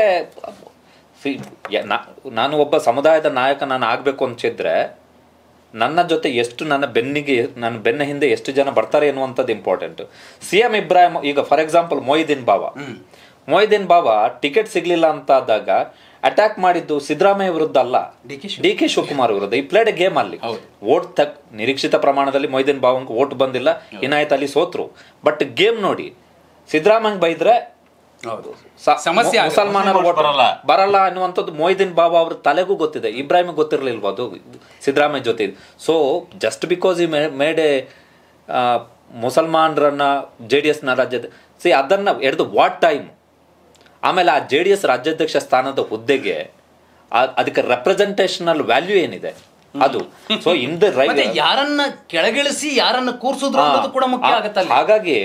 ನಾನು ಒಬ್ಬ ಸಮುದಾಯದ ನಾಯಕ ನಾನು ಆಗ್ಬೇಕು ಅಂತಿದ್ರೆ ನನ್ನ ಜೊತೆ ಎಷ್ಟು ನನ್ನ ಬೆನ್ನ ಹಿಂದೆ ಎಷ್ಟು ಜನ ಬರ್ತಾರೆ ಎನ್ನುವಂಥದ್ದು ಇಂಪಾರ್ಟೆಂಟ್. CM ಇಬ್ರಾಹಿಂ ಈಗ ಫಾರ್ ಎಕ್ಸಾಂಪಲ್ ಮೊಯ್ದೀನ್ ಬಾವ ಟಿಕೆಟ್ ಸಿಗ್ಲಿಲ್ಲ ಅಂತ ಆದಾಗ ಅಟ್ಯಾಕ್ ಮಾಡಿದ್ದು ಸಿದ್ದರಾಮಯ್ಯ ವಿರುದ್ಧ ಅಲ್ಲ, DK ಶಿವಕುಮಾರ್ ವಿರುದ್ಧ. ಈ ಪ್ಲೇಡ್ ಗೇಮ್ ಅಲ್ಲಿ ವೋಟ್ ನಿರೀಕ್ಷಿತ ಪ್ರಮಾಣದಲ್ಲಿ ಮೊಯ್ದೀನ್ ಬಾವಂಗ್ ವೋಟ್ ಬಂದಿಲ್ಲ, ಇನಾಯತ್ ಅಲ್ಲಿ ಸೋತ್ರು. ಬಟ್ ಗೇಮ್ ನೋಡಿ, ಸಿದ್ದರಾಮಯ್ಯ ಬೈದ್ರೆ ಮುಸಲ್ಮಾನರು ಬರಲ್ಲ ಅನ್ನುವಂಥದ್ದು ಮೊಯ್ದೀನ್ ಬಾಬಾ ಅವ್ರ ತಲೆಗೂ ಗೊತ್ತಿದೆ, ಇಬ್ರಾಹಿಮ್ ಗೊತ್ತಿರಲಿಲ್ವ ಅದು ಸಿದ್ದರಾಮಯ್ಯ ಜೊತೆ. ಸೊ ಜಸ್ಟ್ ಬಿಕಾಸ್ ಈ ಮೇಡ್ ಎ ಮುಸಲ್ಮಾನರನ್ನ JDS ನ ರಾಜ್ಯದ ಅದನ್ನ ಎಡ್ದು ವಾಟ್ ಟೈಮ್. ಆಮೇಲೆ ಆ JDS ರಾಜ್ಯಾಧ್ಯಕ್ಷ ಸ್ಥಾನದ ಹುದ್ದೆಗೆ ಅದಕ್ಕೆ ರೆಪ್ರೆಸೆಂಟೇಷನಲ್ ವ್ಯಾಲ್ಯೂ ಏನಿದೆ ಅದು. ಸೊ ಇನ್ ದ ರೈಟ್ ಯಾರನ್ನ ಕೆಳಗಿಳಿಸಿ ಯಾರನ್ನ ಕೂರಿಸಿದ್ರು ಅನ್ನೋದು ಕೂಡ ಮುಖ್ಯ ಆಗುತ್ತೆ. ಹಾಗಾಗಿ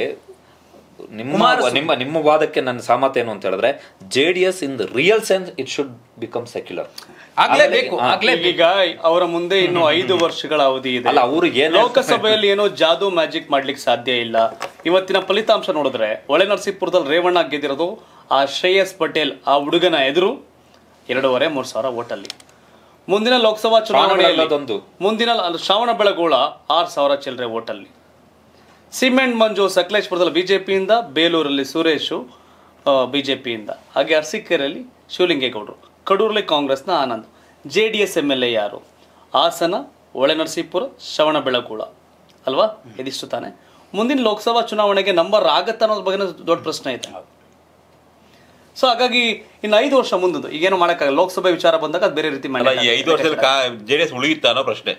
ನಿಮ್ಮ ವಾದಕ್ಕೆ ನನ್ನ ಸಹಮತ ಏನು ಅಂತ ಹೇಳಿದ್ರೆ JDS in the real sense it should become secular ಆಗ್ಲೇಬೇಕು. ಈಗ ಅವರ ಮುಂದೆ ಇನ್ನು 5 ವರ್ಷಗಳ ಅವಧಿ ಇದೆ. ಲೋಕಸಭೆಯಲ್ಲಿ ಏನೋ ಜಾದೂ ಮ್ಯಾಜಿಕ್ ಮಾಡ್ಲಿಕ್ಕೆ ಸಾಧ್ಯ ಇಲ್ಲ. ಇವತ್ತಿನ ಫಲಿತಾಂಶ ನೋಡಿದ್ರೆ ಹೊಳೆನರಸೀಪುರದಲ್ಲಿ ರೇವಣ್ಣ ಗೆದ್ದಿರೋದು ಆ ಶ್ರೇಯಸ್ ಪಟೇಲ್ ಆ ಹುಡುಗನ ಎದುರು 2,500-3 ಸಾವಿರ ಓಟಲ್ಲಿ. ಮುಂದಿನ ಲೋಕಸಭಾ ಚುನಾವಣೆಯಲ್ಲಿ ಮುಂದಿನ ಶ್ರಾವಣ ಬೆಳಗೋಳ 6,000 ಚಿಲ್ಲರೆ ಓಟಲ್ಲಿ. ಸಿಮೆಂಟ್ ಮಂಜು ಸಕಲೇಶ್ಪುರದಲ್ಲಿ ಬಿಜೆಪಿಯಿಂದ, ಬೇಲೂರಲ್ಲಿ ಸುರೇಶು ಬಿಜೆಪಿಯಿಂದ, ಹಾಗೆ ಅರಸೀಕೆರೆಯಲ್ಲಿ ಶಿವಲಿಂಗೇಗೌಡರು, ಕಡೂರಲ್ಲಿ ಕಾಂಗ್ರೆಸ್ನ ಆನಂದ್. JDS MLA ಯಾರು? ಹಾಸನ, ಹೊಳೆನರಸೀಪುರ, ಶ್ರವಣ ಬೆಳಗೋಳ ಅಲ್ವಾ? ಇದಿಷ್ಟು ತಾನೆ. ಮುಂದಿನ ಲೋಕಸಭಾ ಚುನಾವಣೆಗೆ ನಂಬರ್ ಆಗತ್ತ ಅನ್ನೋದ್ರ ಬಗ್ಗೆ ದೊಡ್ಡ ಪ್ರಶ್ನೆ ಇದೆ. ಸೊ ಹಾಗಾಗಿ ಇನ್ನು 5 ವರ್ಷ ಮುಂದದ್ದು ಈಗೇನು ಮಾಡೋಕ್ಕಾಗಲ್ಲ. ಲೋಕಸಭೆ ವಿಚಾರ ಬಂದಾಗ ಅದು ಬೇರೆ ರೀತಿ ಮಾಡಿ. 5 ವರ್ಷದಲ್ಲಿ JDS ಉಳಿಯುತ್ತಾ ಅನ್ನೋ ಪ್ರಶ್ನೆ.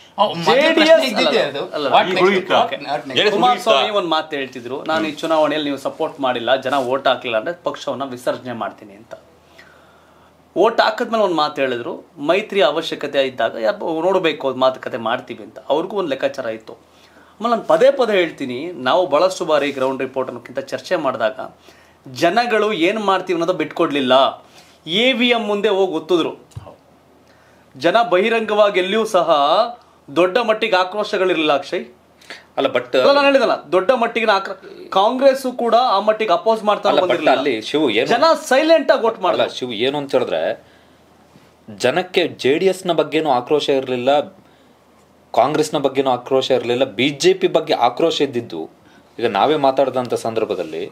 ಕುಮಾರಸ್ವಾಮಿ ಒಂದು ಮಾತು ಹೇಳ್ತಿದ್ರು, ನಾನು ಈ ಚುನಾವಣೆಯಲ್ಲಿ ನೀವು ಸಪೋರ್ಟ್ ಮಾಡಿಲ್ಲ, ಜನ ವೋಟ್ ಹಾಕ್ಲಿಲ್ಲ ಅಂದ್ರೆ ಪಕ್ಷವನ್ನ ವಿಸರ್ಜನೆ ಮಾಡ್ತೀನಿ ಅಂತ. ವೋಟ್ ಹಾಕಿದ್ಮೇಲೆ ಒಂದು ಮಾತು ಹೇಳಿದ್ರು, ಮೈತ್ರಿ ಅವಶ್ಯಕತೆ ಇದ್ದಾಗ ಯಾರು ನೋಡಬೇಕು, ಅದು ಮಾತುಕತೆ ಮಾಡ್ತೀವಿ ಅಂತ. ಅವ್ರಿಗೂ ಒಂದು ಲೆಕ್ಕಾಚಾರ ಇತ್ತು. ಆಮೇಲೆ ನಾನು ಪದೇ ಹೇಳ್ತೀನಿ, ನಾವು ಬಹಳಷ್ಟು ಬಾರಿ ಗ್ರೌಂಡ್ ರಿಪೋರ್ಟ್ ಅನ್ನೋಕ್ಕಿಂತ ಚರ್ಚೆ ಮಾಡಿದಾಗ ಜನಗಳು ಏನು ಮಾಡ್ತೀವಿ ಅನ್ನೋದು ಬಿಟ್ಕೊಡ್ಲಿಲ್ಲ. EVM ಮುಂದೆ ಹೋಗಿ ಒತ್ತಿದ್ರು. ಜನ ಬಹಿರಂಗವಾಗಿ ಎಲ್ಲಿಯೂ ಸಹ ದೊಡ್ಡ ಮಟ್ಟಿಗೆ ಆಕ್ರೋಶಗಳಿರಲಿಲ್ಲ ಅಕ್ಷಯ್. ಅಲ್ಲ ಬಟ್ ನಾನು ಹೇಳಿದಲ್ಲ, ದೊಡ್ಡ ಮಟ್ಟಿಗೆ ಕಾಂಗ್ರೆಸ್ ಕೂಡ ಆ ಮಟ್ಟಿಗೆ ಅಪೋಸ್ ಮಾಡ್ತಾರೆ. ಅಲ್ಲಿ ಶಿವು ಜನ ಸೈಲೆಂಟ್ ಆಗಿ ವೋಟ್ ಮಾಡಲ್ಲ. ಶಿವು ಏನು ಅಂತ ಹೇಳಿದ್ರೆ ಜನಕ್ಕೆ JDS ನ ಬಗ್ಗೆನೂ ಆಕ್ರೋಶ ಇರಲಿಲ್ಲ, ಕಾಂಗ್ರೆಸ್ನ ಬಗ್ಗೆನೂ ಆಕ್ರೋಶ ಇರಲಿಲ್ಲ, BJP ಬಗ್ಗೆ ಆಕ್ರೋಶ ಇದ್ದಿದ್ದು. ಈಗ ನಾವೇ ಮಾತಾಡಿದಂಥ ಸಂದರ್ಭದಲ್ಲಿ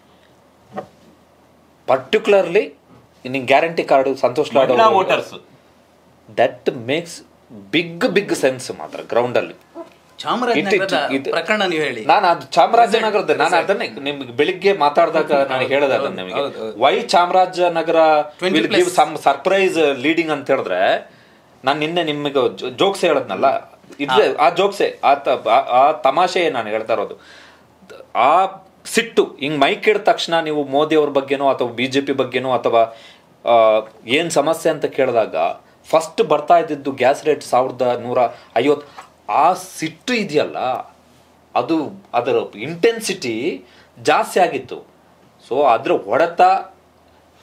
ಪರ್ಟಿಕ್ಯುಲರ್ಲಿ ನಿಂಗೆ guarantee card Santosh Lad voters that makes big sense ಮಾತ್ರ ಗ್ರೌಂಡ್ ಅಲ್ಲಿ. ಪ್ರಕರಣ ನೀವು ಹೇಳಿ. ನಾನು ಅದು ಚಾಮರಾಜನಗರದ, ನಾನು ಅದನ್ನೇ ನಿಮ್ಗೆ ಬೆಳಿಗ್ಗೆ ಮಾತಾಡಿದಾಗ ನಾನು ಹೇಳೋದಲ್ಲ ನಿಮಗೆ, why Chamarajanagar will give some surprise leading ಅಂತ ಹೇಳಿದ್ರೆ, ನಾನು ನಿನ್ನೆ ನಿಮಗೆ ಜೋಕ್ಸ್ ಹೇಳದ್ನಲ್ಲ, ಇದ್ರೆ ಆ ಜೋಕ್ಸೆ ಆ ತಮಾಷೆ ನಾನು ಹೇಳ್ತಾ ಇರೋದು. ಆ ಸಿಟ್ಟು ಹಿಂಗ್ ಮೈಕ್ ಹಿಡಿದ ತಕ್ಷಣ ನೀವು ಮೋದಿ ಅವ್ರ ಬಗ್ಗೆನೋ ಅಥವಾ BJP ಬಗ್ಗೆನೋ ಅಥವಾ ಏನ್ ಸಮಸ್ಯೆ ಅಂತ ಕೇಳಿದಾಗ ಫಸ್ಟ್ ಬರ್ತಾ ಇದ್ದಿದ್ದು ಗ್ಯಾಸ್ ರೇಟ್ 1,150. ಆ ಸಿಟ್ಟು ಇದೆಯಲ್ಲ, ಅದು ಅದರ ಇಂಟೆನ್ಸಿಟಿ ಜಾಸ್ತಿ ಆಗಿತ್ತು. ಸೊ ಅದ್ರ ಹೊಡೆತ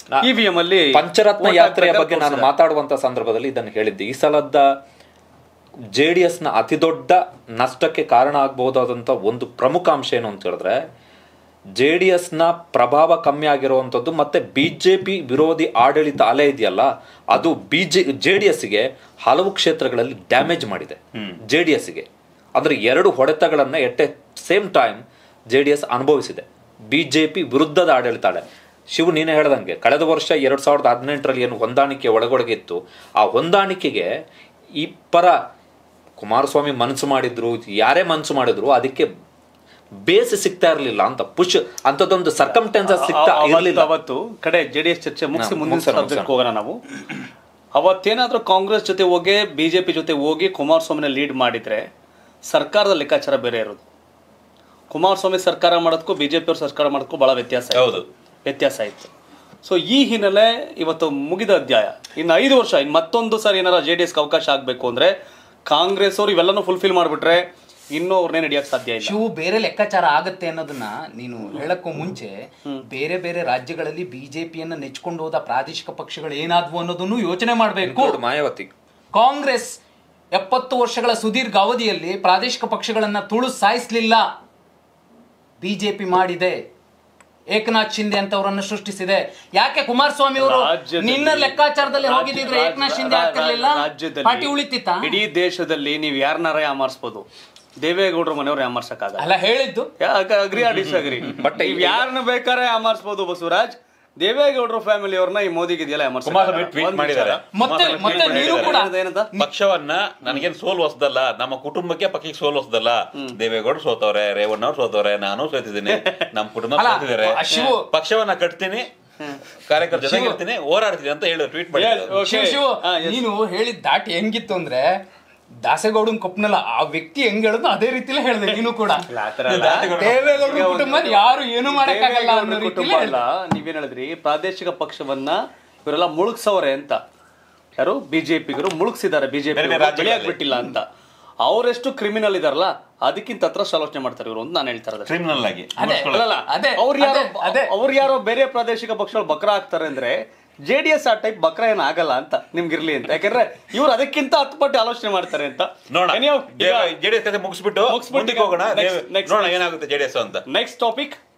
EVM ಅಲ್ಲಿ ಪಂಚರತ್ನ ಯಾತ್ರೆಯ ಬಗ್ಗೆ ನಾನು ಮಾತಾಡುವಂತ ಸಂದರ್ಭದಲ್ಲಿ ಇದನ್ನು ಹೇಳಿದ್ದೆ. ಈ ಸಲದ JDS ನ ಅತಿ ದೊಡ್ಡ ನಷ್ಟಕ್ಕೆ ಕಾರಣ ಆಗಬಹುದಾದಂತ ಒಂದು ಪ್ರಮುಖ ಅಂಶ ಏನು ಅಂತ ಹೇಳಿದ್ರೆ, JDS ನ ಪ್ರಭಾವ ಕಮ್ಮಿ ಆಗಿರುವಂತದ್ದು ಮತ್ತೆ ಬಿಜೆಪಿ ವಿರೋಧಿ ಆಡಳಿತ ಅಲೆ ಇದೆಯಲ್ಲ, ಅದು JDS ಗೆ ಹಲವು ಕ್ಷೇತ್ರಗಳಲ್ಲಿ ಡ್ಯಾಮೇಜ್ ಮಾಡಿದೆ. JDS ಗೆ ಅಂದ್ರೆ 2 ಹೊಡೆತಗಳನ್ನ at a same time JDS ಅನುಭವಿಸಿದೆ. ಬಿಜೆಪಿ ವಿರುದ್ಧದ ಆಡಳಿತ ಅಲೆ. ಶಿವು ನೀನೇ ಹೇಳ್ದಂಗೆ ಕಳೆದ ವರ್ಷ 2018ರಲ್ಲಿ ಏನು ಹೊಂದಾಣಿಕೆ ಒಳಗೊಳಗೆ ಇತ್ತು, ಆ ಹೊಂದಾಣಿಕೆಗೆ ಈ ಪರ ಕುಮಾರಸ್ವಾಮಿ ಮನಸ್ಸು ಮಾಡಿದ್ರು, ಯಾರೇ ಮನಸ್ಸು ಮಾಡಿದ್ರು, ಅದಕ್ಕೆ ಬೇಸ್ ಸಿಗ್ತಾ ಇರಲಿಲ್ಲ ಅಂತ ಪುಷ್ ಅಂತದೊಂದು ಸರ್ಕಮ್ಟೆನ್ಸಸ್ ಸಿಗ್ತಾ ಇರಲಿಲ್ಲ. ಅವತ್ತು ಕಡೆ JDS ಚರ್ಚೆ ಮುಗಿಸಿ ಮುಂದಿನ ಸಬ್ಜೆಕ್ಟ್ ಹೋಗೋಣ ನಾವು. ಅವತ್ತೇನಾದ್ರೂ ಕಾಂಗ್ರೆಸ್ ಜೊತೆ ಹೋಗಿ ಬಿಜೆಪಿ ಜೊತೆ ಹೋಗಿ ಕುಮಾರಸ್ವಾಮಿನ ಲೀಡ್ ಮಾಡಿದ್ರೆ ಸರ್ಕಾರದ ಲೆಕ್ಕಾಚಾರ ಬೇರೆ ಇರೋದು. ಕುಮಾರಸ್ವಾಮಿ ಸರ್ಕಾರ ಮಾಡೋದಕ್ಕೂ ಬಿಜೆಪಿ ಅವ್ರ ಸರ್ಕಾರ ಮಾಡೋದಕ್ಕೂ ಬಹಳ ವ್ಯತ್ಯಾಸ ಇತ್ತು. ಸೊ ಈ ಹಿನ್ನೆಲೆ ಇವತ್ತು ಮುಗಿದ ಅಧ್ಯಾಯ. ಇನ್ನು 5 ವರ್ಷ ಇನ್ನು ಮತ್ತೊಂದು ಸಾರಿ ಏನಾರ JDS ಅವಕಾಶ ಆಗ್ಬೇಕು ಅಂದ್ರೆ ಕಾಂಗ್ರೆಸ್ ಅವ್ರು ಇವೆಲ್ಲನೂ ಫುಲ್ಫಿಲ್ ಮಾಡ್ಬಿಟ್ರೆ ಇನ್ನೂ ಅವ್ರನ್ನೇ ನಡೆಯಕ್ ಸಾಧ್ಯ ಇಲ್ಲ. ಶಿವು ಬೇರೆ ಲೆಕ್ಕಾಚಾರ ಆಗತ್ತೆ ಅನ್ನೋದನ್ನ ನೀನು ಹೇಳಕ್ಕೂ ಮುಂಚೆ ಬೇರೆ ಬೇರೆ ರಾಜ್ಯಗಳಲ್ಲಿ ಬಿಜೆಪಿಯನ್ನ ನೆಚ್ಕೊಂಡು ಹೋದ ಪ್ರಾದೇಶಿಕ ಪಕ್ಷಗಳು ಏನಾದ್ವು ಅನ್ನೋದನ್ನು ಯೋಚನೆ ಮಾಡಬೇಕು. ಮಾಯಾವತಿ ಕಾಂಗ್ರೆಸ್ 70 ವರ್ಷಗಳ ಸುದೀರ್ಘ ಅವಧಿಯಲ್ಲಿ ಪ್ರಾದೇಶಿಕ ಪಕ್ಷಗಳನ್ನ ತುಳು ಸಾಯಿಸ್ಲಿಲ್ಲ. ಬಿಜೆಪಿ ಮಾಡಿದೆ. ಏಕನಾಥ್ ಶಿಂದೆ ಅಂತವರನ್ನು ಸೃಷ್ಟಿಸಿದೆ. ಯಾಕೆ ಕುಮಾರಸ್ವಾಮಿ ಅವರು ನಿನ್ನ ಲೆಕ್ಕಾಚಾರದಲ್ಲಿ ಹೋಗಿದ್ರೆ ಏಕನಾಥ್ ಶಿಂದೆ ಆಗ್ತಿರ್ಲಿಲ್ಲ, ಪಾರ್ಟಿ ಉಳಿತಿತ್ತ? ಇಡೀ ದೇಶದಲ್ಲಿ ನೀವು ಯಾರನ್ನಾರ ಯಾಮಾರಿಸಬಹುದು, ದೇವೇಗೌಡರ ಮನೆಯವ್ರು ಯಾಮಾರ್ಸಕ್ಕಾಗಲ್ಲ. ಅಲ್ಲ ಹೇಳಿದ್ದು. Agri R disagree. ಬಟ್ ನೀವು ಯಾರನ್ನ ಬೇಕಾದ್ರೆ ಯಾಮಾರಿಸಬಹುದು ಬಸವರಾಜ್. ದೇವೇಗೌಡರ ಫ್ಯಾಮಿಲಿ ಅವ್ರನ್ನ ಈ ಮೋದಿಗೆ ಇದೆಯಲ್ಲ ಪಕ್ಷವನ್ನ ನನಗೇನು ಸೋಲು ಹೊಸದಲ್ಲ, ನಮ್ಮ ಕುಟುಂಬಕ್ಕೆ ಪಕ್ಷಕ್ಕೆ ಸೋಲು ಹೊಸದಲ್ಲ. ದೇವೇಗೌಡರು ಸೋತವ್ರೆ, ರೇವಣ್ಣ ಸೋತವ್ರೆ, ನಾನು ಸೋತಿದ್ದೀನಿ, ನಮ್ಮ ಕುಟುಂಬ ಸೋತಿದ್ದಾರೆ. ಪಕ್ಷವನ್ನ ಕಟ್ತೀನಿ, ಕಾರ್ಯಕರ್ತರ ಜೊತೆಗೆ ಇರ್ತೀನಿ, ಹೋರಾಡ್ತೀನಿ ಅಂತ ಹೇಳಿ ಟ್ವೀಟ್ ಮಾಡಿ. ನೀನು ಹೇಳಿದ ದಾಟಿ ಹೆಂಗಿತ್ತು ಅಂದ್ರೆ ದಾಸೇಗೌಡನ್ ಕೊಪ್ಪನಲ್ಲ, ಆ ವ್ಯಕ್ತಿ ಹೆಂಗ್ ಹೇಳುದು ಅದೇ ರೀತಿಲೇ ಹೇಳಿದೆ ನೀನು ಕೂಡ. ದೇವೇಗೌಡರ ಕುಟುಂಬ ಯಾರು ಏನು ಮಾಡಕ್ಕಾಗಲ್ಲ ಅನ್ನೋ ರೀತಿಲೇ ಹೇಳಿದ. ನೀವೇನ್ ಹೇಳಿದ್ರಿ, ಪ್ರಾದೇಶಿಕ ಪಕ್ಷವನ್ನ ಇವರೆಲ್ಲ ಮುಳುಗ್ಸವ್ರೆ ಅಂತ. ಯಾರು ಬಿಜೆಪಿಗರು ಮುಳುಗ್ಸಿದ್ದಾರೆ, ಬಿಜೆಪಿ ಬಿಟ್ಟಿಲ್ಲ ಅಂತ. ಅವರೆಷ್ಟು ಕ್ರಿಮಿನಲ್ ಇದಾರಲ್ಲ ಅದಕ್ಕಿಂತ ಹತ್ರ ಆಲೋಚನೆ ಮಾಡ್ತಾರೆ ಇವರು ಅಂತ ನಾನು ಹೇಳ್ತಾ ಇರೋದು. ಕ್ರಿಮಿನಲ್ ಆಗಿ ಅವ್ರು ಯಾರೋ ಬೇರೆ ಪ್ರಾದೇಶಿಕ ಪಕ್ಷಗಳು ಬಕ್ರ ಆಗ್ತಾರೆ ಅಂದ್ರೆ JDS ಆ ಟೈಪ್ ಬಕ್ರ ಏನ್ ಆಗಲ್ಲ ಅಂತ ನಿಮ್ಗಿರ್ಲಿ ಅಂತ. ಯಾಕಂದ್ರೆ ಇವ್ರು ಅದಕ್ಕಿಂತ 10 ಪಟ್ಟು ಆಲೋಚನೆ ಮಾಡ್ತಾರೆ ಅಂತ. JDS ಮುಗಿಸ್ಬಿಟ್ಟು ಹೋಗೋಣ, ಏನಾಗುತ್ತೆ JDS ಅಂತ. Next topic